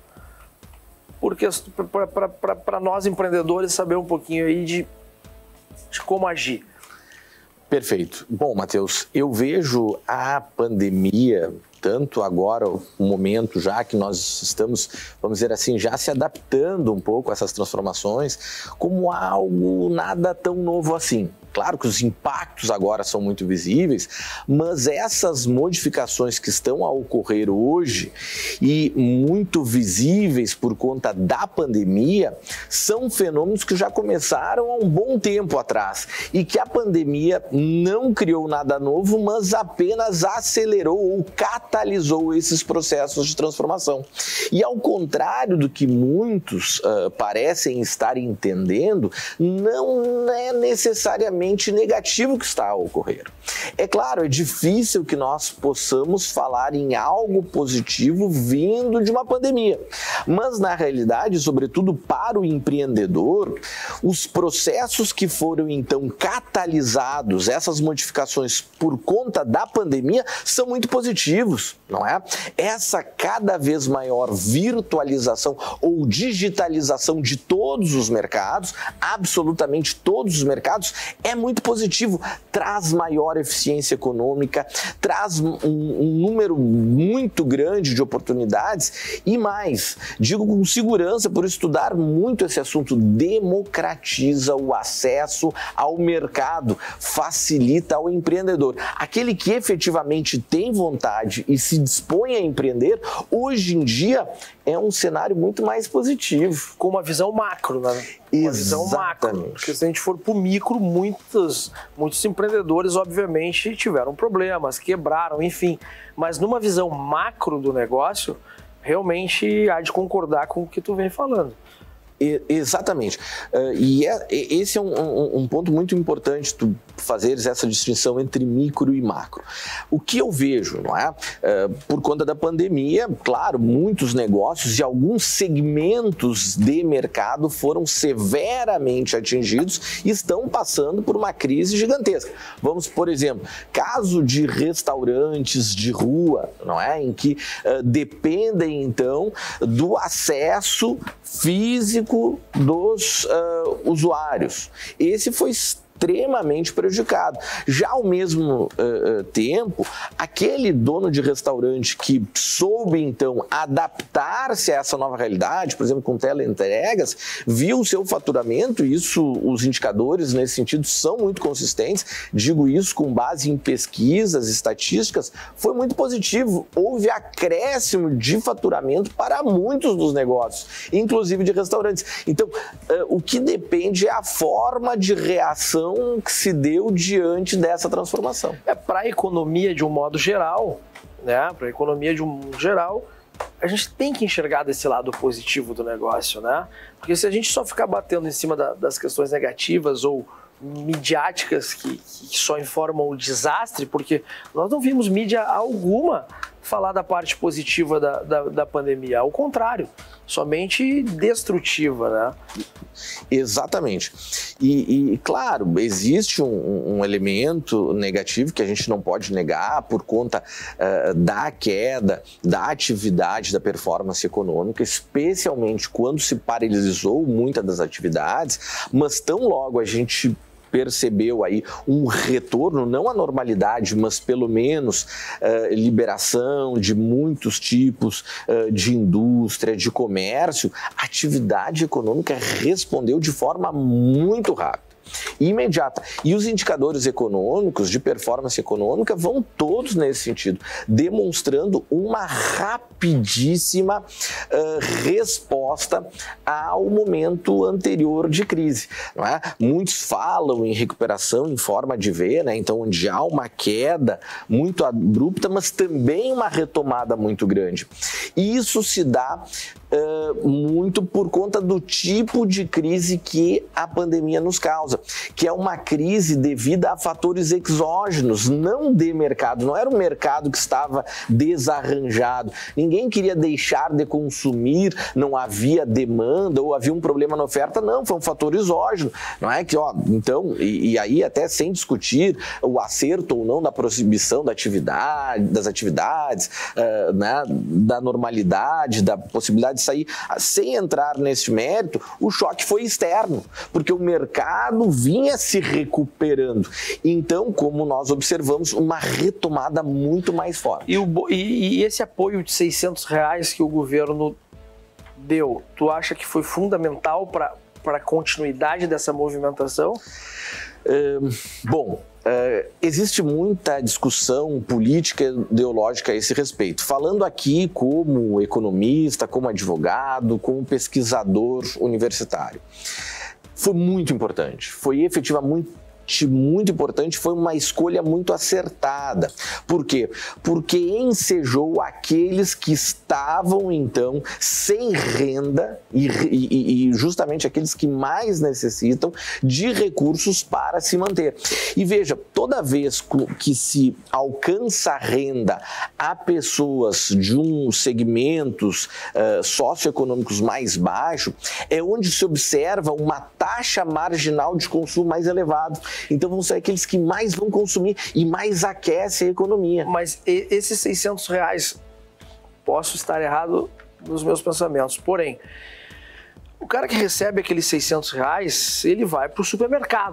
para nós empreendedores saber um pouquinho aí de, de como agir. Perfeito. Bom, Matheus, eu vejo a pandemia, tanto agora, o momento já que nós estamos, vamos dizer assim, já se adaptando um pouco a essas transformações, como algo nada tão novo assim. Claro que os impactos agora são muito visíveis, mas essas modificações que estão a ocorrer hoje e muito visíveis por conta da pandemia, são fenômenos que já começaram há um bom tempo atrás e que a pandemia não criou nada novo, mas apenas acelerou ou catalisou esses processos de transformação. E ao contrário do que muitos uh, parecem estar entendendo, não é necessariamente negativo que está a ocorrer. É claro, é difícil que nós possamos falar em algo positivo vindo de uma pandemia, mas na realidade, sobretudo para o empreendedor, os processos que foram então catalisados, essas modificações por conta da pandemia, são muito positivos, não é? Essa cada vez maior virtualização ou digitalização de todos os mercados, absolutamente todos os mercados, é é muito positivo, traz maior eficiência econômica, traz um, um número muito grande de oportunidades e mais, digo com segurança por estudar muito esse assunto, democratiza o acesso ao mercado, facilita ao empreendedor. Aquele que efetivamente tem vontade e se dispõe a empreender, hoje em dia é um cenário muito mais positivo. Com uma visão macro, né? Uma Exatamente. visão macro. Porque se a gente for para o micro, muitos, muitos empreendedores, obviamente, tiveram problemas, quebraram, enfim. Mas numa visão macro do negócio, realmente há de concordar com o que tu vem falando. Exatamente. Uh, e é, esse é um, um, um ponto muito importante, tu fazeres essa distinção entre micro e macro. O que eu vejo, não é? Uh, por conta da pandemia, claro, muitos negócios e alguns segmentos de mercado foram severamente atingidos e estão passando por uma crise gigantesca. Vamos, por exemplo, caso de restaurantes de rua, não é? Em que uh, dependem, então, do acesso físico dos uh, usuários. Esse foi extremamente prejudicado. Já ao mesmo uh, tempo, aquele dono de restaurante que soube, então, adaptar-se a essa nova realidade, por exemplo, com teleentregas, viu o seu faturamento, e isso, os indicadores nesse sentido são muito consistentes, digo isso com base em pesquisas, estatísticas, foi muito positivo. Houve acréscimo de faturamento para muitos dos negócios, inclusive de restaurantes. Então, uh, o que depende é a forma de reação que se deu diante dessa transformação. É, para a economia de um modo geral, né? Para a economia de um modo geral, a gente tem que enxergar desse lado positivo do negócio, né? Porque se a gente só ficar batendo em cima da, das questões negativas ou midiáticas que, que só informam o desastre, porque nós não vimos mídia alguma falar da parte positiva da, da, da pandemia, ao contrário, somente destrutiva, né? Exatamente. E, e claro, existe um, um elemento negativo que a gente não pode negar por conta uh, da queda da atividade da performance econômica, especialmente quando se paralisou muitas das atividades, mas tão logo a gente percebeu aí um retorno, não à normalidade, mas pelo menos uh, liberação de muitos tipos uh, de indústria, de comércio, a atividade econômica respondeu de forma muito rápida, imediata. E os indicadores econômicos, de performance econômica, vão todos nesse sentido, demonstrando uma rapidíssima uh, resposta ao momento anterior de crise, não é? Muitos falam em recuperação em forma de V, né? Então, onde há uma queda muito abrupta, mas também uma retomada muito grande. E isso se dá Uh, muito por conta do tipo de crise que a pandemia nos causa, que é uma crise devida a fatores exógenos, não de mercado. Não era um mercado que estava desarranjado. Ninguém queria deixar de consumir, não havia demanda ou havia um problema na oferta. Não, foi um fator exógeno. Não é que, ó, então, e, e aí até sem discutir o acerto ou não da proibição da atividade, das atividades, uh, né, da normalidade, da possibilidade de sair, sem entrar nesse mérito, o choque foi externo, porque o mercado vinha se recuperando. Então, como nós observamos, uma retomada muito mais forte. E, o, e, e esse apoio de seiscentos reais que o governo deu, tu acha que foi fundamental para para a continuidade dessa movimentação? Um, bom, Uh, existe muita discussão política e ideológica a esse respeito. Falando aqui como economista, como advogado, como pesquisador universitário, foi muito importante, foi efetivamente muito importante, foi uma escolha muito acertada. Por quê? Porque ensejou aqueles que estavam, então, sem renda e, e, e justamente aqueles que mais necessitam de recursos para se manter. E veja, toda vez que se alcança renda a pessoas de uns segmentos uh, socioeconômicos mais baixos, é onde se observa uma taxa marginal de consumo mais elevada. Então vão ser aqueles que mais vão consumir e mais aquecem a economia. Mas esses seiscentos reais, posso estar errado nos meus pensamentos, porém, o cara que recebe aqueles seiscentos reais, ele vai para o supermercado.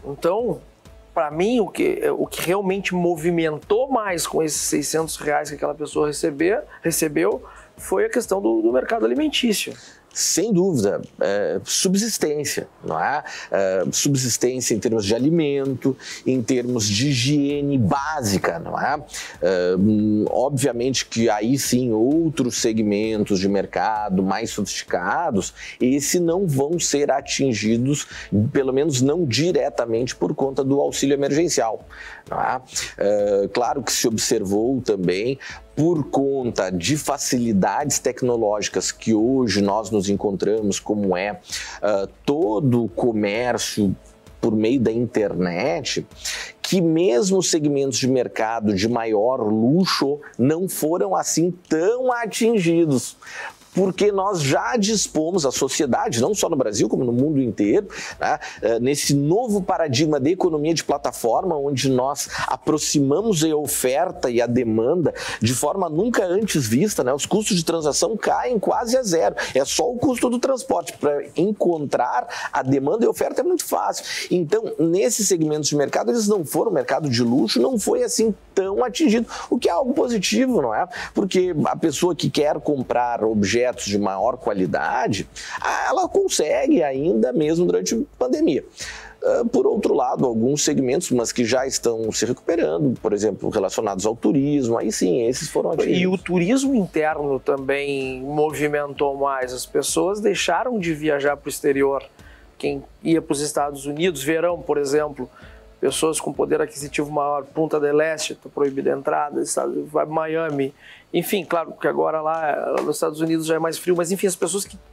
Então, para mim, o que, o que realmente movimentou mais com esses seiscentos reais que aquela pessoa receber, recebeu foi a questão do, do mercado alimentício. Sem dúvida, é, subsistência, não é? é? Subsistência em termos de alimento, em termos de higiene básica, não é? é? Obviamente que aí sim outros segmentos de mercado mais sofisticados, esses não vão ser atingidos, pelo menos não diretamente por conta do auxílio emergencial, não é? É, claro que se observou também, por conta de facilidades tecnológicas que hoje nós nos encontramos, como é uh, todo o comércio por meio da internet, que mesmo segmentos de mercado de maior luxo não foram assim tão atingidos. Porque nós já dispomos, a sociedade, não só no Brasil, como no mundo inteiro, né, nesse novo paradigma de economia de plataforma, onde nós aproximamos a oferta e a demanda de forma nunca antes vista, né, os custos de transação caem quase a zero. É só o custo do transporte. Para encontrar a demanda e a oferta é muito fácil. Então, nesses segmentos de mercado, eles não foram, o mercado de luxo não foi assim tão atingido, o que é algo positivo, não é? Porque a pessoa que quer comprar objetos de maior qualidade, ela consegue ainda mesmo durante a pandemia. Por outro lado, alguns segmentos, mas que já estão se recuperando, por exemplo, relacionados ao turismo, aí sim, esses foram atingidos. E o turismo interno também movimentou mais. As pessoas deixaram de viajar para o exterior. Quem ia para os Estados Unidos, verão, por exemplo, pessoas com poder aquisitivo maior, Punta del Este, está proibida a entrada, vai para Miami. Enfim, claro que agora lá nos Estados Unidos já é mais frio, mas enfim, as pessoas que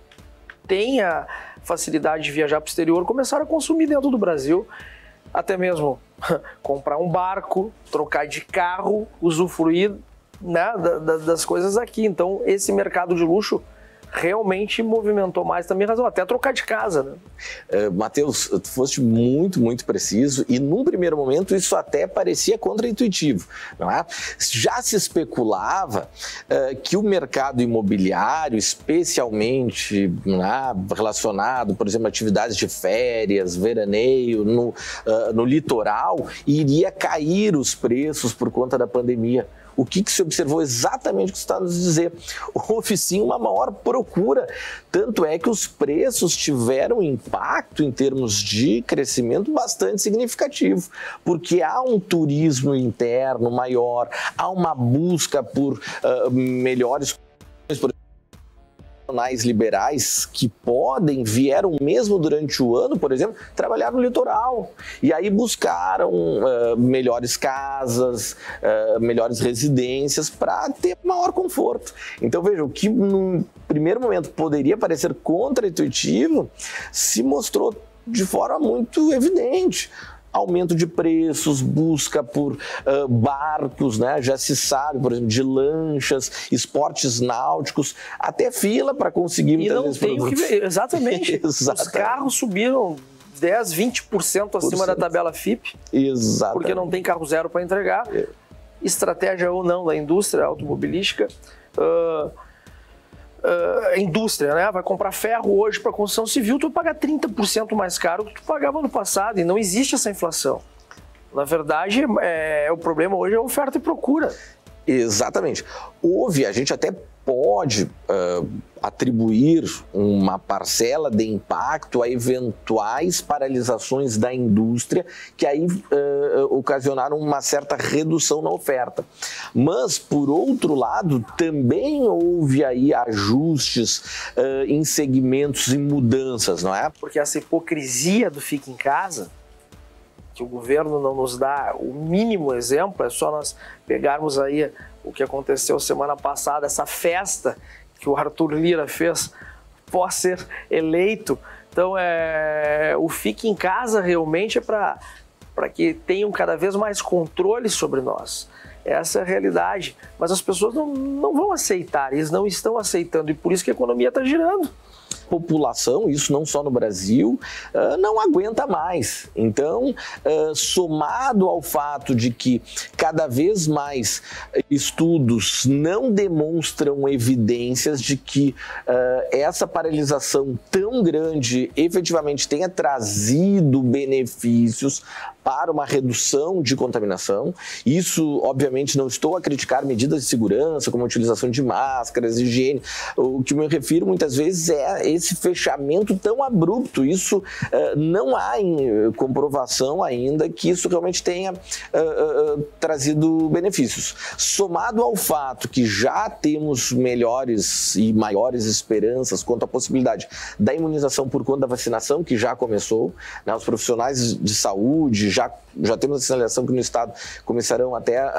têm a facilidade de viajar para o exterior começaram a consumir dentro do Brasil, até mesmo comprar um barco, trocar de carro, usufruir, né, das coisas aqui. Então, esse mercado de luxo realmente movimentou mais também, razão, até trocar de casa, né? Uh, Matheus, tu foste muito, muito preciso e num primeiro momento isso até parecia contraintuitivo, não é? Já se especulava uh, que o mercado imobiliário, especialmente é, relacionado, por exemplo, a atividades de férias, veraneio, no, uh, no litoral, iria cair os preços por conta da pandemia. O que, que se observou exatamente o que você está nos dizer? Houve sim uma maior procura, tanto é que os preços tiveram impacto em termos de crescimento bastante significativo, porque há um turismo interno maior, há uma busca por uh, melhores condições, profissionais liberais que podem, vieram mesmo durante o ano, por exemplo, trabalhar no litoral. E aí buscaram uh, melhores casas, uh, melhores residências para ter maior conforto. Então, veja, o que no primeiro momento poderia parecer contraintuitivo se mostrou de forma muito evidente. Aumento de preços, busca por uh, barcos, né? Já se sabe, por exemplo, de lanchas, esportes náuticos, até fila para conseguir muitas e não vezes tem o que ver. Exatamente. Exatamente. Os carros subiram dez, vinte por cento acima por cento. da tabela F I P. Exatamente. Porque não tem carro zero para entregar. É. Estratégia ou não da indústria automobilística. Uh, Uh, indústria, né? Vai comprar ferro hoje para construção civil, tu vai pagar trinta por cento mais caro do que tu pagava no passado, e não existe essa inflação. Na verdade, é, o problema hoje é oferta e procura. Exatamente. Houve, a gente até pode uh, atribuir uma parcela de impacto a eventuais paralisações da indústria que aí uh, ocasionaram uma certa redução na oferta. Mas, por outro lado, também houve aí ajustes uh, em segmentos e mudanças, não é? Porque essa hipocrisia do fica em casa, que o governo não nos dá o mínimo exemplo, é só nós pegarmos aí o que aconteceu semana passada, essa festa que o Arthur Lira fez após ser eleito. Então, é, o fique em casa realmente é para que tenham cada vez mais controle sobre nós. Essa é a realidade. Mas as pessoas não, não vão aceitar, eles não estão aceitando, e por isso que a economia está girando. população, isso não só no Brasil, não aguenta mais. Então, somado ao fato de que cada vez mais estudos não demonstram evidências de que essa paralisação tão grande efetivamente tenha trazido benefícios para uma redução de contaminação. Isso, obviamente, não estou a criticar medidas de segurança, como a utilização de máscaras, higiene. O que me refiro muitas vezes é esse fechamento tão abrupto. Isso uh, não há em, comprovação ainda que isso realmente tenha uh, uh, trazido benefícios. Somado ao fato que já temos melhores e maiores esperanças quanto à possibilidade da imunização por conta da vacinação, que já começou, né, os profissionais de saúde, Já, já temos a sinalização que no estado começarão até a,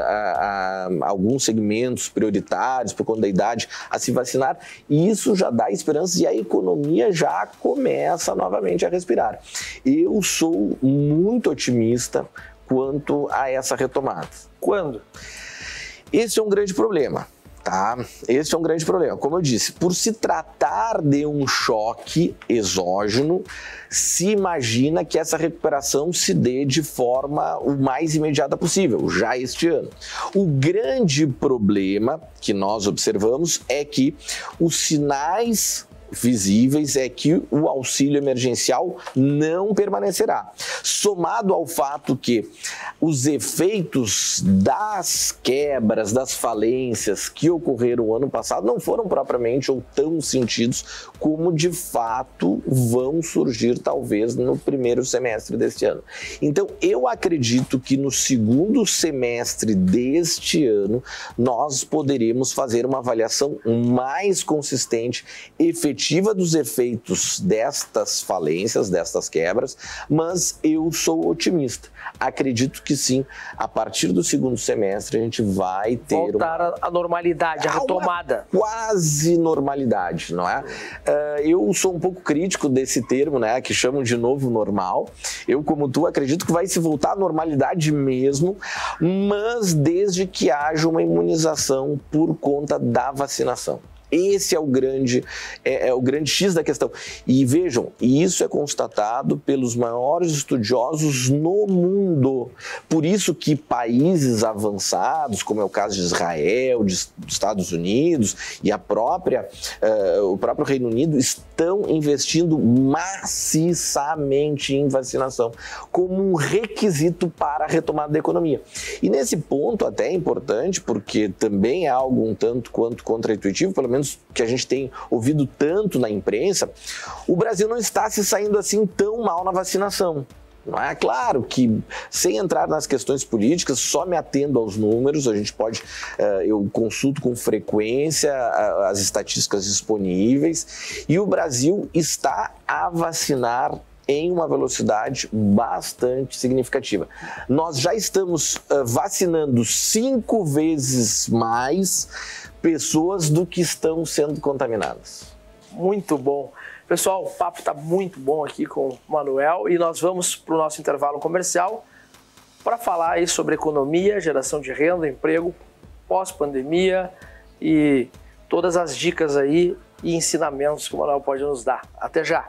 a, a, alguns segmentos prioritários por conta da idade a se vacinar, e isso já dá esperança e a economia já começa novamente a respirar. Eu sou muito otimista quanto a essa retomada. Quando? Esse é um grande problema. Tá? Esse é um grande problema. Como eu disse, por se tratar de um choque exógeno, se imagina que essa recuperação se dê de forma o mais imediata possível, já este ano. O grande problema que nós observamos é que os sinais visíveis é que o auxílio emergencial não permanecerá. Somado ao fato que os efeitos das quebras, das falências que ocorreram ano passado não foram propriamente ou tão sentidos como de fato vão surgir talvez no primeiro semestre deste ano. Então eu acredito que no segundo semestre deste ano nós poderemos fazer uma avaliação mais consistente, efetiva dos efeitos destas falências, destas quebras, mas eu sou otimista. Acredito que sim, a partir do segundo semestre a gente vai ter voltar uma... à normalidade, a retomada. Quase normalidade, não é? Uh, eu sou um pouco crítico desse termo, né, que chamam de novo normal. Eu, como tu, acredito que vai se voltar à normalidade mesmo, mas desde que haja uma imunização por conta da vacinação. Esse é o grande, é, é o grande X da questão. E vejam, isso é constatado pelos maiores estudiosos no mundo. Por isso que países avançados, como é o caso de Israel, de Estados Unidos e a própria, uh, o próprio Reino Unido, estão investindo maciçamente em vacinação, como um requisito para a retomada da economia. E nesse ponto até é importante, porque também é algo um tanto quanto contraintuitivo, pelo menos que a gente tem ouvido tanto na imprensa, o Brasil não está se saindo assim tão mal na vacinação. Não é? Claro que, sem entrar nas questões políticas, só me atendo aos números, a gente pode, eu consulto com frequência as estatísticas disponíveis, e o Brasil está a vacinar em uma velocidade bastante significativa. Nós já estamos vacinando cinco vezes mais pessoas do que estão sendo contaminadas. Muito bom. Pessoal, o papo está muito bom aqui com o Manuel e nós vamos para o nosso intervalo comercial para falar aí sobre economia, geração de renda, emprego, pós-pandemia e todas as dicas aí e ensinamentos que o Manuel pode nos dar. Até já!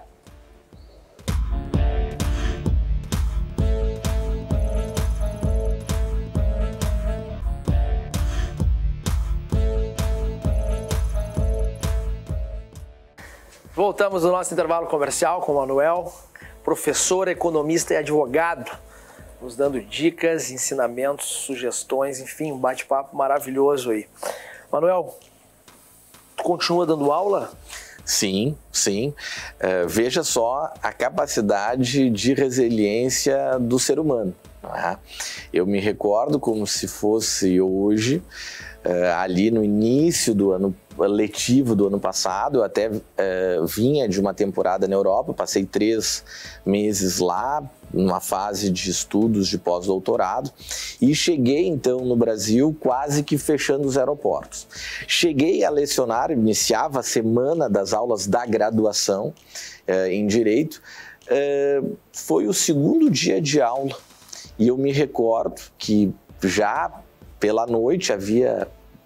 Voltamos no nosso intervalo comercial com o Manuel, professor, economista e advogado, nos dando dicas, ensinamentos, sugestões, enfim, um bate-papo maravilhoso aí. Manuel, tu continua dando aula? Sim, sim. Uh, veja só a capacidade de resiliência do ser humano. Não é? Eu me recordo como se fosse hoje, uh, ali no início do ano letivo do ano passado, eu até uh, vinha de uma temporada na Europa, passei três meses lá, numa fase de estudos de pós-doutorado, e cheguei então no Brasil quase que fechando os aeroportos. Cheguei a lecionar, iniciava a semana das aulas da graduação uh, em Direito, uh, foi o segundo dia de aula, e eu me recordo que já pela noite havia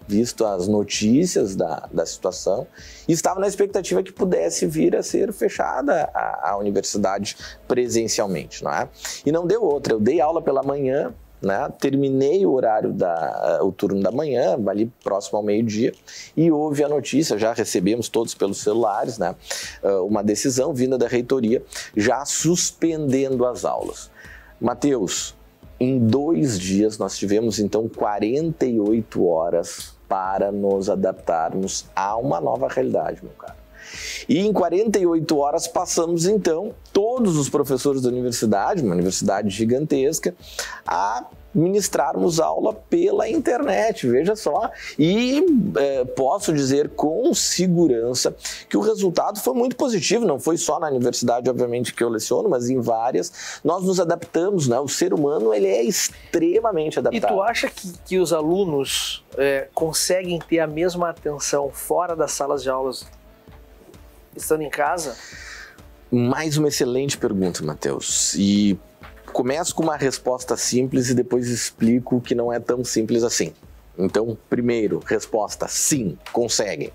visto as notícias da, da situação, e estava na expectativa que pudesse vir a ser fechada a, a universidade presencialmente, não é? E não deu outra, eu dei aula pela manhã, né? Terminei o horário, da, o turno da manhã, ali próximo ao meio-dia, e houve a notícia, já recebemos todos pelos celulares, né? Uma decisão vinda da reitoria, já suspendendo as aulas. Matheus, em dois dias nós tivemos então quarenta e oito horas para nos adaptarmos a uma nova realidade, meu caro. E em quarenta e oito horas passamos então, todos os professores da universidade, uma universidade gigantesca, a ministrarmos aula pela internet, veja só. E é, posso dizer com segurança que o resultado foi muito positivo, não foi só na universidade, obviamente, que eu leciono, mas em várias. Nós nos adaptamos, né? O ser humano, ele é extremamente adaptado. E tu acha que, que os alunos é, conseguem ter a mesma atenção fora das salas de aulas, estando em casa? Mais uma excelente pergunta, Matheus. E começo com uma resposta simples e depois explico que não é tão simples assim. Então, primeiro, resposta, sim, conseguem.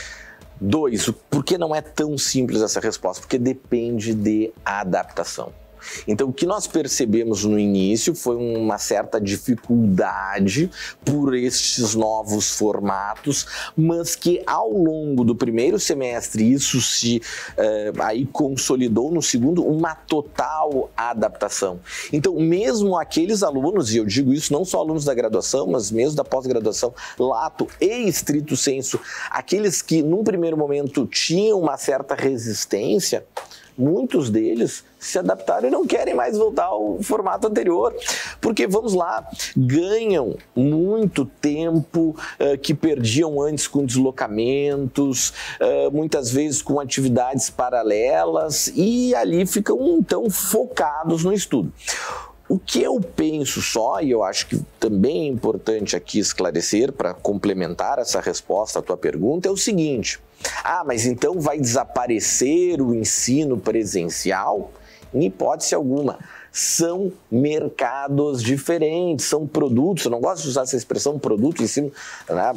Dois, por que não é tão simples essa resposta? Porque depende de adaptação. Então, o que nós percebemos no início foi uma certa dificuldade por estes novos formatos, mas que ao longo do primeiro semestre isso se eh, aí consolidou, no segundo, uma total adaptação. Então, mesmo aqueles alunos, e eu digo isso não só alunos da graduação, mas mesmo da pós-graduação, lato e estrito sensu, aqueles que num primeiro momento tinham uma certa resistência, muitos deles se adaptaram e não querem mais voltar ao formato anterior, porque, vamos lá, ganham muito tempo uh, que perdiam antes com deslocamentos, uh, muitas vezes com atividades paralelas, e ali ficam, então, focados no estudo. O que eu penso só, e eu acho que também é importante aqui esclarecer para complementar essa resposta à tua pergunta, é o seguinte: ah, mas então vai desaparecer o ensino presencial? Em hipótese alguma. São mercados diferentes, são produtos, eu não gosto de usar essa expressão produto, ensino, né?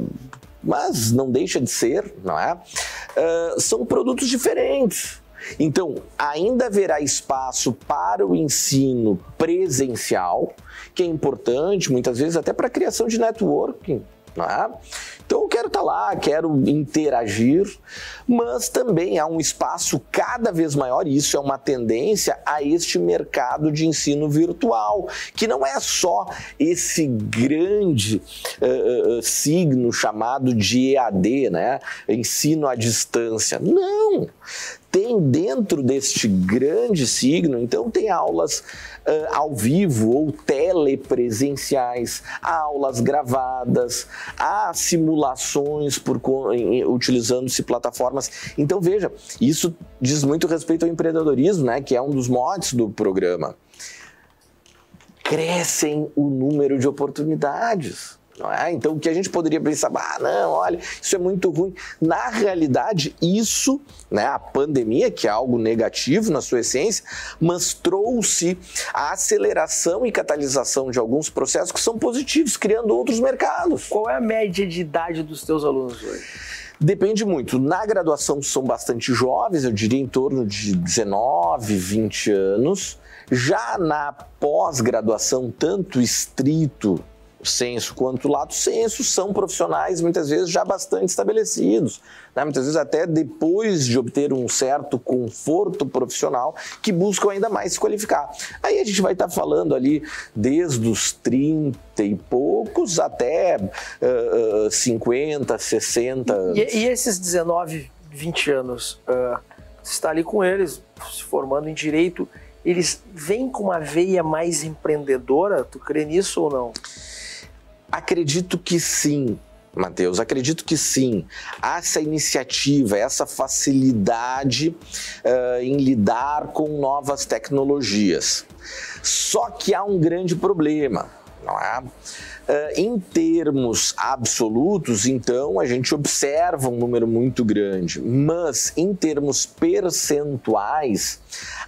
Mas não deixa de ser, não é? Uh, são produtos diferentes. Então, ainda haverá espaço para o ensino presencial, que é importante, muitas vezes até para a criação de networking, não é? Então eu quero estar lá, quero interagir, mas também há um espaço cada vez maior, e isso é uma tendência, a este mercado de ensino virtual, que não é só esse grande uh, uh, signo chamado de E A D, né? Ensino à distância. Não! Tem dentro deste grande signo, então tem aulas uh, ao vivo ou telepresenciais, há aulas gravadas, há simulações por, utilizando-se plataformas. Então veja, isso diz muito respeito ao empreendedorismo, né, que é um dos motes do programa. Crescem o número de oportunidades. Não é? Então, o que a gente poderia pensar, ah, não, olha, isso é muito ruim. Na realidade, isso, né, a pandemia, que é algo negativo na sua essência, mas trouxe a aceleração e catalisação de alguns processos que são positivos, criando outros mercados. Qual é a média de idade dos teus alunos hoje? Depende muito. Na graduação são bastante jovens, eu diria em torno de dezenove, vinte anos. Já na pós-graduação, tanto estrito senso quanto lato senso, são profissionais muitas vezes já bastante estabelecidos, né? Muitas vezes até depois de obter um certo conforto profissional, que buscam ainda mais se qualificar. Aí a gente vai estar falando ali desde os trinta e poucos até uh, cinquenta, sessenta anos. E, e esses dezenove, vinte anos, uh, você está ali com eles, se formando em direito, eles vêm com uma veia mais empreendedora? Tu crê nisso ou não? Acredito que sim, Matheus, acredito que sim. Há essa iniciativa, essa facilidade uh, em lidar com novas tecnologias. Só que há um grande problema, não é? Uh, em termos absolutos, então, a gente observa um número muito grande, mas em termos percentuais,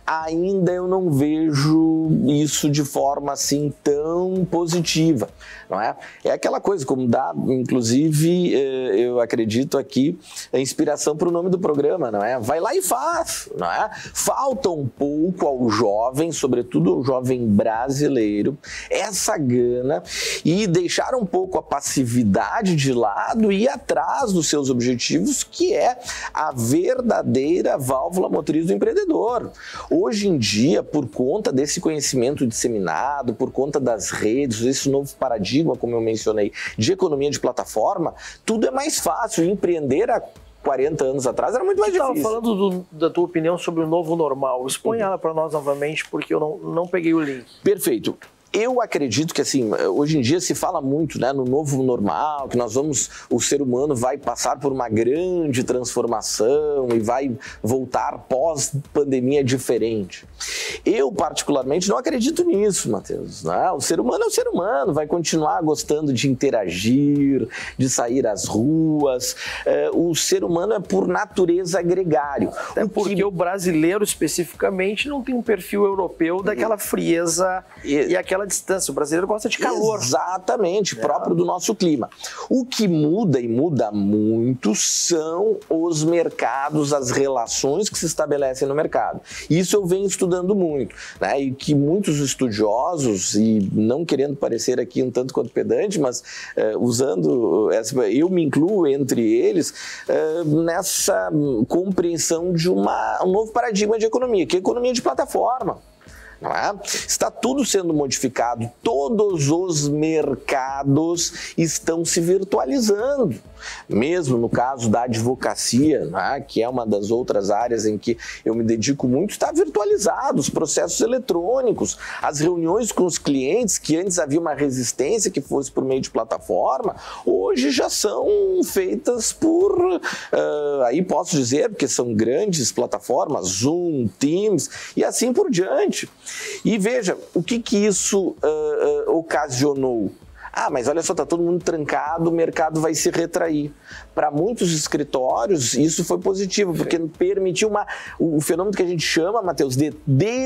ainda eu não vejo isso de forma assim tão positiva, não é? É aquela coisa, como dá, inclusive, eu acredito aqui, a inspiração para o nome do programa, não é? Vai lá e faz, não é? Falta um pouco ao jovem, sobretudo ao jovem brasileiro, essa gana e deixar um pouco a passividade de lado e ir atrás dos seus objetivos, que é a verdadeira válvula motriz do empreendedor. Hoje em dia, por conta desse conhecimento disseminado, por conta das redes, esse novo paradigma, como eu mencionei, de economia de plataforma, tudo é mais fácil. Empreender há quarenta anos atrás era muito mais difícil. Você estava falando do, da tua opinião sobre o novo normal. Expõe ela para nós novamente, porque eu não, não peguei o link. Perfeito. Eu acredito que, assim, hoje em dia se fala muito, né, no novo normal, que nós vamos, o ser humano vai passar por uma grande transformação e vai voltar pós-pandemia diferente. Eu, particularmente, não acredito nisso, Matheus. Né? O ser humano é o ser humano, vai continuar gostando de interagir, de sair às ruas. É, o ser humano é, por natureza, gregário. Até porque que... o brasileiro, especificamente, não tem um perfil europeu daquela frieza e, e aquela distância. O brasileiro gosta de calor. Exatamente, é. próprio do nosso clima. O que muda e muda muito são os mercados, as relações que se estabelecem no mercado. Isso eu venho estudando muito, né? E que muitos estudiosos, e não querendo parecer aqui um tanto quanto pedante, mas uh, usando, essa, eu me incluo entre eles, uh, nessa compreensão de uma, um novo paradigma de economia, que é a economia de plataforma. Não é? Está tudo sendo modificado, todos os mercados estão se virtualizando. Mesmo no caso da advocacia, né, que é uma das outras áreas em que eu me dedico muito, está virtualizado, os processos eletrônicos, as reuniões com os clientes, que antes havia uma resistência que fosse por meio de plataforma, hoje já são feitas por, uh, aí posso dizer, porque são grandes plataformas, Zoom, Teams e assim por diante. E veja, o que que isso uh, uh, ocasionou? Ah, mas olha só, está todo mundo trancado, o mercado vai se retrair. Para muitos escritórios, isso foi positivo, porque Sim. permitiu uma, o fenômeno que a gente chama, Matheus, de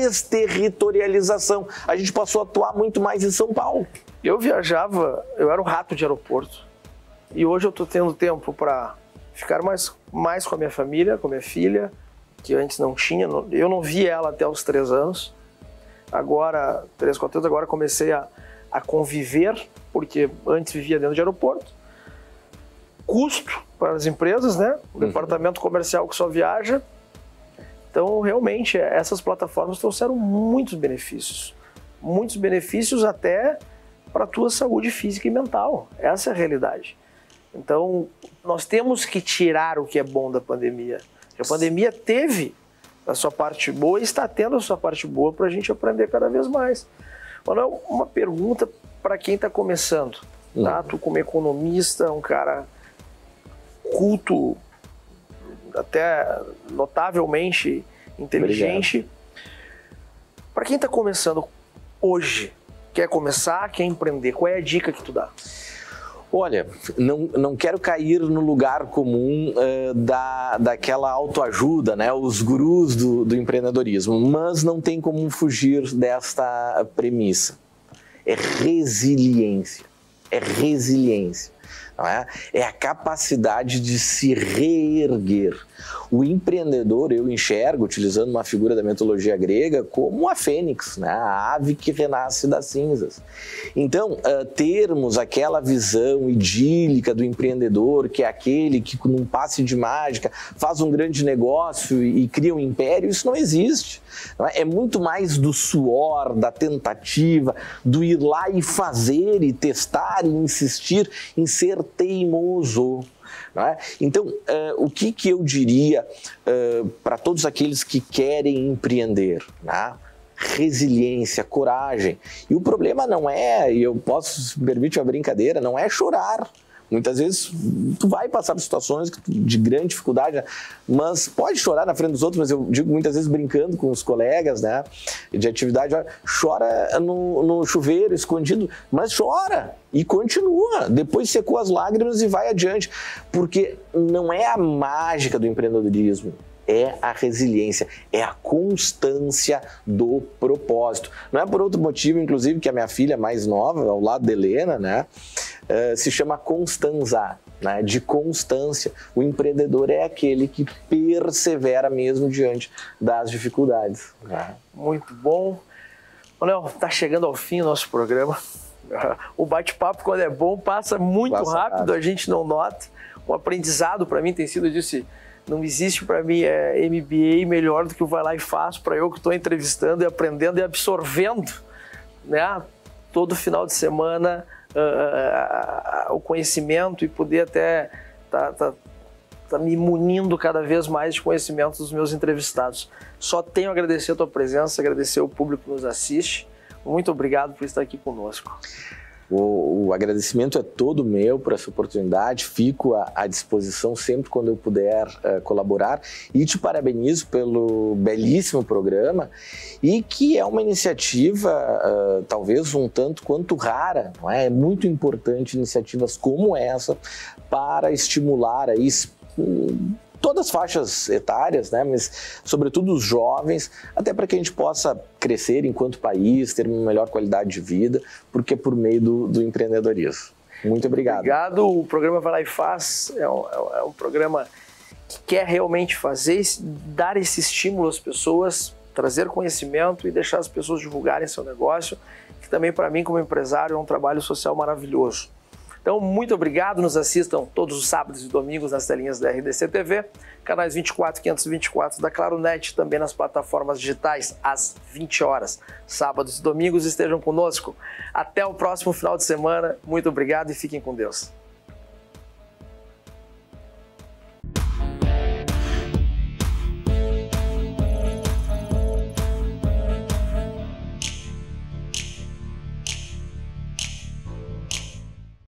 desterritorialização. A gente passou a atuar muito mais em São Paulo. Eu viajava, eu era um rato de aeroporto. E hoje eu estou tendo tempo para ficar mais, mais com a minha família, com a minha filha, que antes não tinha. Eu não vi ela até os três anos. Agora, três, quatro anos, agora comecei a, a conviver, porque antes vivia dentro de aeroporto. Custo para as empresas, né? O uhum. departamento comercial que só viaja. Então, realmente, essas plataformas trouxeram muitos benefícios. Muitos benefícios até para a tua saúde física e mental. Essa é a realidade. Então, nós temos que tirar o que é bom da pandemia. A pandemia teve a sua parte boa e está tendo a sua parte boa para a gente aprender cada vez mais. Manuel, uma pergunta para quem está começando. Tá? Tu, como economista, um cara culto, até notavelmente inteligente. Para quem está começando hoje, quer começar, quer empreender, qual é a dica que tu dá? Olha, não, não quero cair no lugar comum uh, da, daquela autoajuda, né? Os gurus do, do empreendedorismo, mas não tem como fugir desta premissa. É resiliência, é resiliência. Não é? É a capacidade de se reerguer. O empreendedor, eu enxergo, utilizando uma figura da mitologia grega, como a fênix, né? A ave que renasce das cinzas. Então, uh, termos aquela visão idílica do empreendedor, que é aquele que, num passe de mágica, faz um grande negócio e, e cria um império, isso não existe. Não é? É muito mais do suor, da tentativa, do ir lá e fazer e testar e insistir em ser teimoso. Não é? Então, uh, o que, que eu diria uh, para todos aqueles que querem empreender? Né? Resiliência, coragem. E o problema não é, e eu posso, se me permite uma brincadeira, não é chorar. Muitas vezes tu vai passar por situações de grande dificuldade, mas pode chorar na frente dos outros, mas eu digo muitas vezes brincando com os colegas, né, de atividade, chora no, no chuveiro, escondido, mas chora e continua, depois secou as lágrimas e vai adiante, porque não é a mágica do empreendedorismo, é a resiliência, é a constância do propósito. Não é por outro motivo, inclusive, que a minha filha mais nova, ao lado da Helena, né, uh, se chama Constanza, né, de constância. O empreendedor é aquele que persevera mesmo diante das dificuldades. Né? Muito bom. Léo, está chegando ao fim o nosso programa. O bate-papo, quando é bom, passa muito passa rápido, rápido, a gente não nota. O aprendizado para mim tem sido, eu disse, não existe para mim é, M B A melhor do que o Vai Lá e Faz, para eu que estou entrevistando e aprendendo e absorvendo, né, todo final de semana uh, uh, uh, o conhecimento e poder até tá, tá, tá me munindo cada vez mais de conhecimento dos meus entrevistados. Só tenho a agradecer a tua presença, agradecer ao público que nos assiste. Muito obrigado por estar aqui conosco. O, o agradecimento é todo meu por essa oportunidade, fico à, à disposição sempre quando eu puder uh, colaborar e te parabenizo pelo belíssimo programa e que é uma iniciativa uh, talvez um tanto quanto rara, não é? É muito importante iniciativas como essa para estimular aí um, todas as faixas etárias, né, mas sobretudo os jovens, até para que a gente possa crescer enquanto país, ter uma melhor qualidade de vida, porque é por meio do, do empreendedorismo. Muito obrigado. Obrigado. O programa Vai Lá e Faz é um, é um programa que quer realmente fazer, dar esse estímulo às pessoas, trazer conhecimento e deixar as pessoas divulgarem seu negócio, que também para mim como empresário é um trabalho social maravilhoso. Então, muito obrigado, nos assistam todos os sábados e domingos nas telinhas da R D C T V, canais vinte e quatro, quinhentos e vinte e quatro da Claro Net, também nas plataformas digitais, às vinte horas, sábados e domingos, estejam conosco. Até o próximo final de semana, muito obrigado e fiquem com Deus.